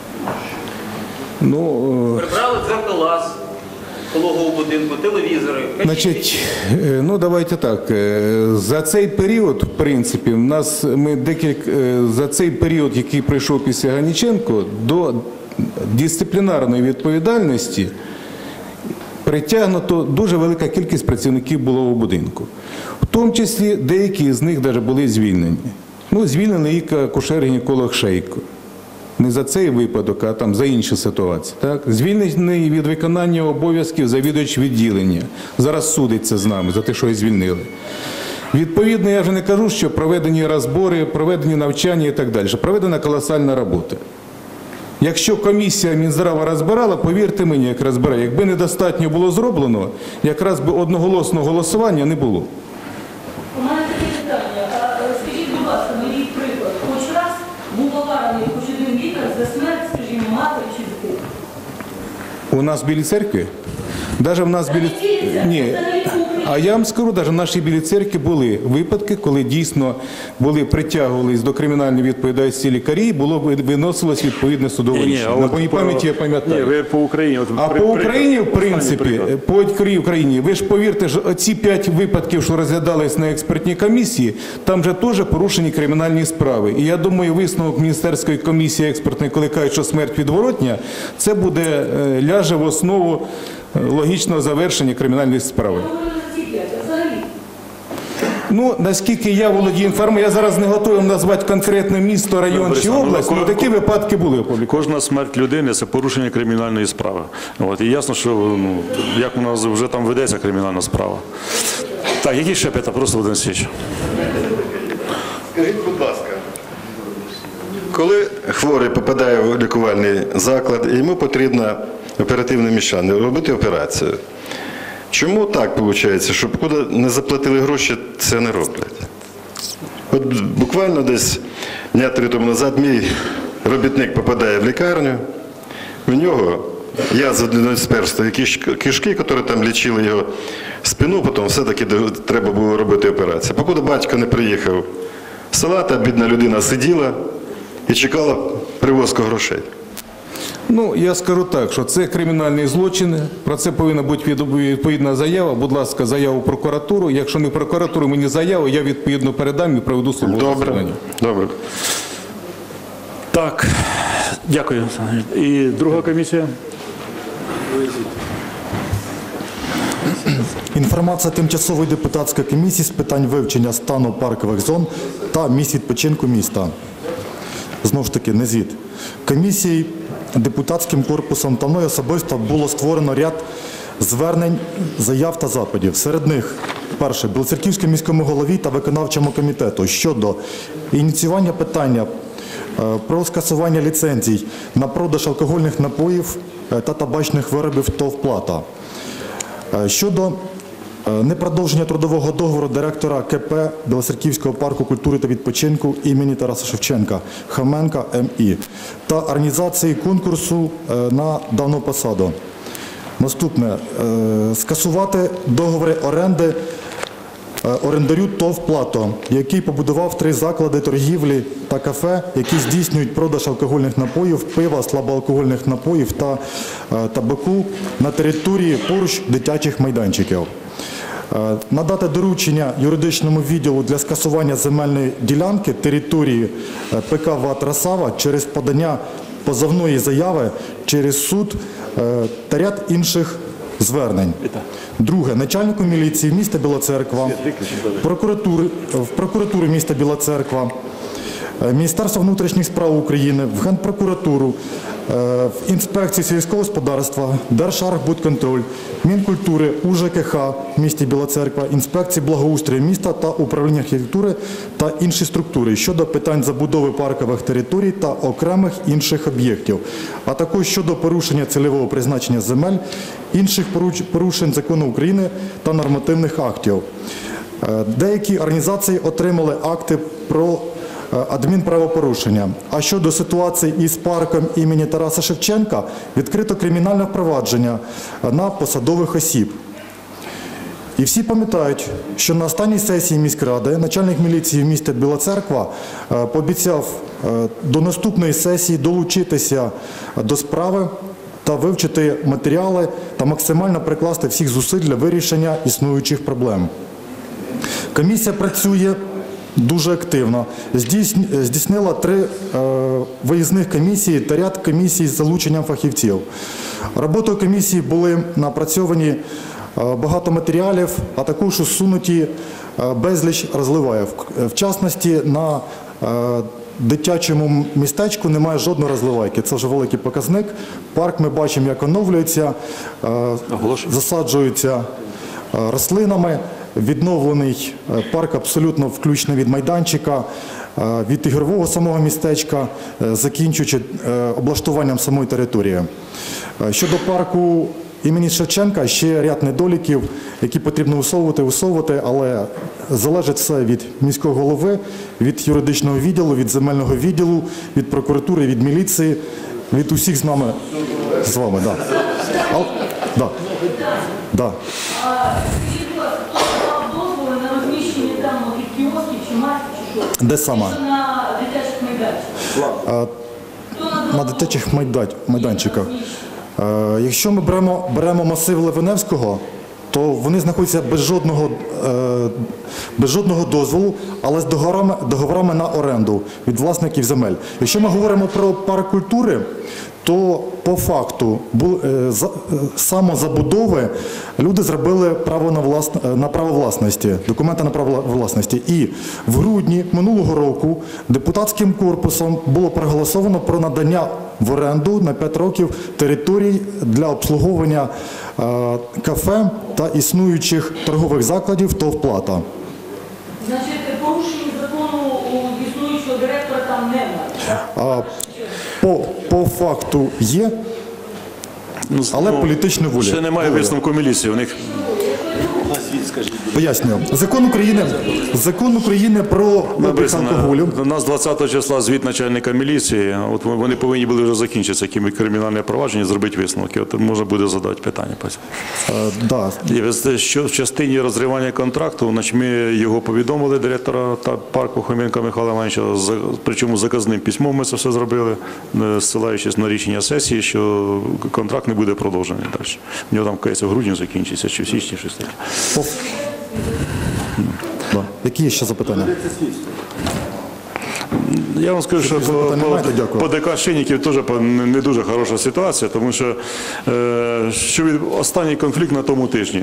Ну, Прибрали дзеркала з пологового будинку, телевізори. Значить, ну давайте так. За цей період, в принципі, в нас ми декілька за цей період, який прийшов після Ганіченко, до дисциплінарної відповідальності притягнуто дуже велика кількість працівників пологового будинку. В тому числі деякі з них навіть були звільнені. Ну, звільнений і акушер-гінеколог Шейко. Не за цей випадок, а там за інші ситуації. Так? Звільнений від виконання обов'язків завідувач відділення. Зараз судиться з нами за те, що його звільнили. Відповідно, я вже не кажу, що проведені розбори, проведені навчання і так далі. Проведена колосальна робота. Якщо комісія Мінздрава розбирала, повірте мені, як розбирає, якби недостатньо було зроблено, якраз би одноголосного голосування не було. У мене таке питання. А за смерть, скажімо, матері чи дитини? У нас в Білій церкві? Даже в нас в Білій... Ні. А я вам скажу, навіть в нашій Білій церкві були випадки, коли дійсно були притягувались до кримінальної відповідальності лікарі, і було виносилось відповідне судове Ні, ні, рішення. а На от моїй по- пам'яті я пам'ятаю. Ні, ви по Україні. От А при- по приклад. Україні, в Останній принципі, приклад. по Україні, ви ж повірте, що оці п'ять випадків, що розглядались на експертній комісії, там же теж порушені кримінальні справи. І я думаю, висновок Міністерської комісії експертної, коли кажуть, що смерть відворотня, це буде е, ляже в основу е, логічного завершення кримінальної справи. Ну, наскільки я володію інформацією, я зараз не готовий назвати конкретне місто, район чи область, але такі випадки були опубліковані. Кожна смерть людини – це порушення кримінальної справи. От, і ясно, що ну, як у нас вже там ведеться кримінальна справа. Так, які ще питання? Просто Володимир Сергійович. Скажіть, будь ласка, коли хворий попадає в лікувальний заклад, і йому потрібно оперативне вмішання, робити операцію, чому так виходить, що куди не заплатили гроші, це не роблять? От буквально десь дня три тому назад мій робітник попадає в лікарню, у нього язва дванадцятиперстої киш- кишки, які там лічили його спину, потім все-таки треба було робити операцію. Покуди батько не приїхав з села, та бідна людина сиділа і чекала привозку грошей. Ну, я скажу так, що це кримінальний злочин, про це повинна бути від- відповідна заява. Будь ласка, заяву в прокуратуру. Якщо не в прокуратуру, мені заяву, я відповідно передам і проведу службове розслідування. Добре. Так, дякую. І друга комісія? Інформація тимчасової депутатської комісії з питань вивчення стану паркових зон та місць відпочинку міста. Знову ж таки, не звіт. Комісії депутатським корпусом та мною особисто було створено ряд звернень, заяв та запитів. Серед них, перше, Білоцерківському міському голові та виконавчому комітету щодо ініціювання питання е, про скасування ліцензій на продаж алкогольних напоїв е, та табачних виробів ТОВ «Плата». Е, Щодо е, непродовження трудового договору директора КП Білоцерківського парку культури та відпочинку імені Тараса Шевченка Хоменка Ем І та організації конкурсу е, на дану посаду. Наступне. Е, Скасувати договори оренди е, орендарю ТОВ «Плато», який побудував три заклади торгівлі та кафе, які здійснюють продаж алкогольних напоїв, пива, слабоалкогольних напоїв та е, табаку на території поруч дитячих майданчиків. Е, Надати доручення юридичному відділу для скасування земельної ділянки території е, ПК ВАТ «Росава» через подання позовної заяви через суд е, та ряд інших звернень. Друге. Начальнику міліції міста Біла Церква, прокуратури, в прокуратуру міста Біла Церква, е, Міністерство внутрішніх справ України, в Генпрокуратуру, е, в інспекції сільського господарства, Держархбудконтроль, Мінкультури, УЖКХ в місті Біла Церква, інспекції благоустрою міста та управління архітектури та інші структури щодо питань забудови паркових територій та окремих інших об'єктів, а також щодо порушення цільового призначення земель, інших поруч- порушень закону України та нормативних актів. Е, Деякі організації отримали акти про е, адмінправопорушення. А щодо ситуації із парком імені Тараса Шевченка, відкрито кримінальне впровадження на посадових осіб. І всі пам'ятають, що на останній сесії міськради начальник міліції міста Біла Церква е, пообіцяв е, до наступної сесії долучитися до справи та вивчити матеріали та максимально прикласти всіх зусиль для вирішення існуючих проблем. Комісія працює дуже активно. Здійсн- Здійснила три е, виїзних комісії та ряд комісій з залученням фахівців. Роботою комісії були напрацьовані е, багато матеріалів, а також усунуті е, безліч розливаїв. В частності на е, дитячому містечку немає жодної розливайки. Це вже великий показник. Парк ми бачимо, як оновлюється, е, засаджується е, рослинами. Відновлений е, парк абсолютно включно від майданчика, е, від ігрового самого містечка, е, закінчуючи е, облаштуванням самої території. Е, Щодо парку імені Шевченка ще ряд недоліків, які потрібно усовувати, усовувати, але залежить все від міського голови, від юридичного відділу, від земельного відділу, від прокуратури, від міліції, від усіх з нами, з вами, да. Ал, да. Да. Скажіть, будь ласка, хто дав дозволи на розміщення там нових кіосків чи марків, чи що? Де саме? Чи на дитячих майданчиках? А, на дитячих майдан, майданчиках. Е, якщо ми беремо, беремо масив Левиневського, то вони знаходяться без жодного, е, без жодного дозволу, але з договорами, договорами на оренду від власників земель. Якщо ми говоримо про парк культури, то по факту бу, е, за, е, самозабудови люди зробили право на, власне, на право власності, документи на право власності. І в грудні минулого року депутатським корпусом було проголосовано про надання в оренду на п'ять років територій для обслуговування е, кафе та існуючих торгових закладів ТОВ «Плата». Значить, порушення закону у існуючого директора там немає. А, по, по факту є, але політичної волі. Ще немає висновку міліції. У них Пояснюю. Закон України, закон України про обіг алкоголю. У нас двадцятого числа звіт начальника міліції. От вони повинні були вже закінчитися якими кримінальне провадження, зробити висновки. От можна буде задати питання. Е, да. І що в частині розривання контракту, значить, ми його повідомили директора та парку Хоменка Михайла Івановича, причому заказним письмом ми це все зробили, зсилаючись на рішення сесії, що контракт не буде продовжений далі. У нього там, кажеться, в грудні закінчиться, чи в січні, щось таке. Да. Які є ще запитання? Я вам скажу, що по, по, по ДК Шинників теж не дуже хороша ситуація, тому що, е, що від останній конфлікт на тому тижні.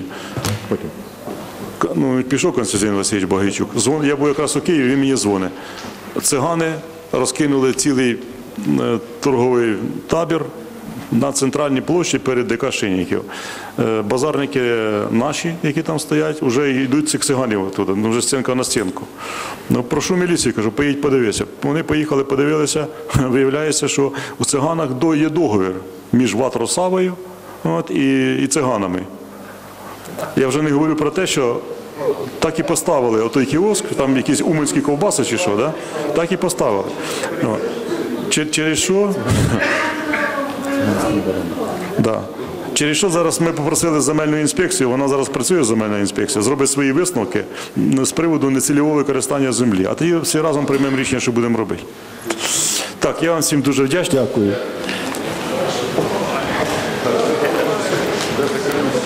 Ну, пішов Константин Васильович Багайчук. Звон, я був якраз у Києві, він мені дзвонить. Цигани розкинули цілий е, торговий табір на центральній площі перед ДК Шинників. Е, базарники наші, які там стоять, вже йдуть цих циганів туди, ну вже стінка на стінку. Ну, прошу міліцію, кажу, поїдь подивися. Вони поїхали, подивилися, виявляється, що у циганах до є договір між ВАТ «Росавою» от, і, і циганами. Я вже не говорю про те, що так і поставили отой кіоск, там якісь уманські ковбаси чи що, да? Так і поставили. От. Через що? Да. Через що зараз ми попросили земельну інспекцію, вона зараз працює, земельна інспекція, зробить свої висновки з приводу нецільового використання землі. А тоді всі разом приймемо рішення, що будемо робити. Так, я вам всім дуже вдячний. Дякую.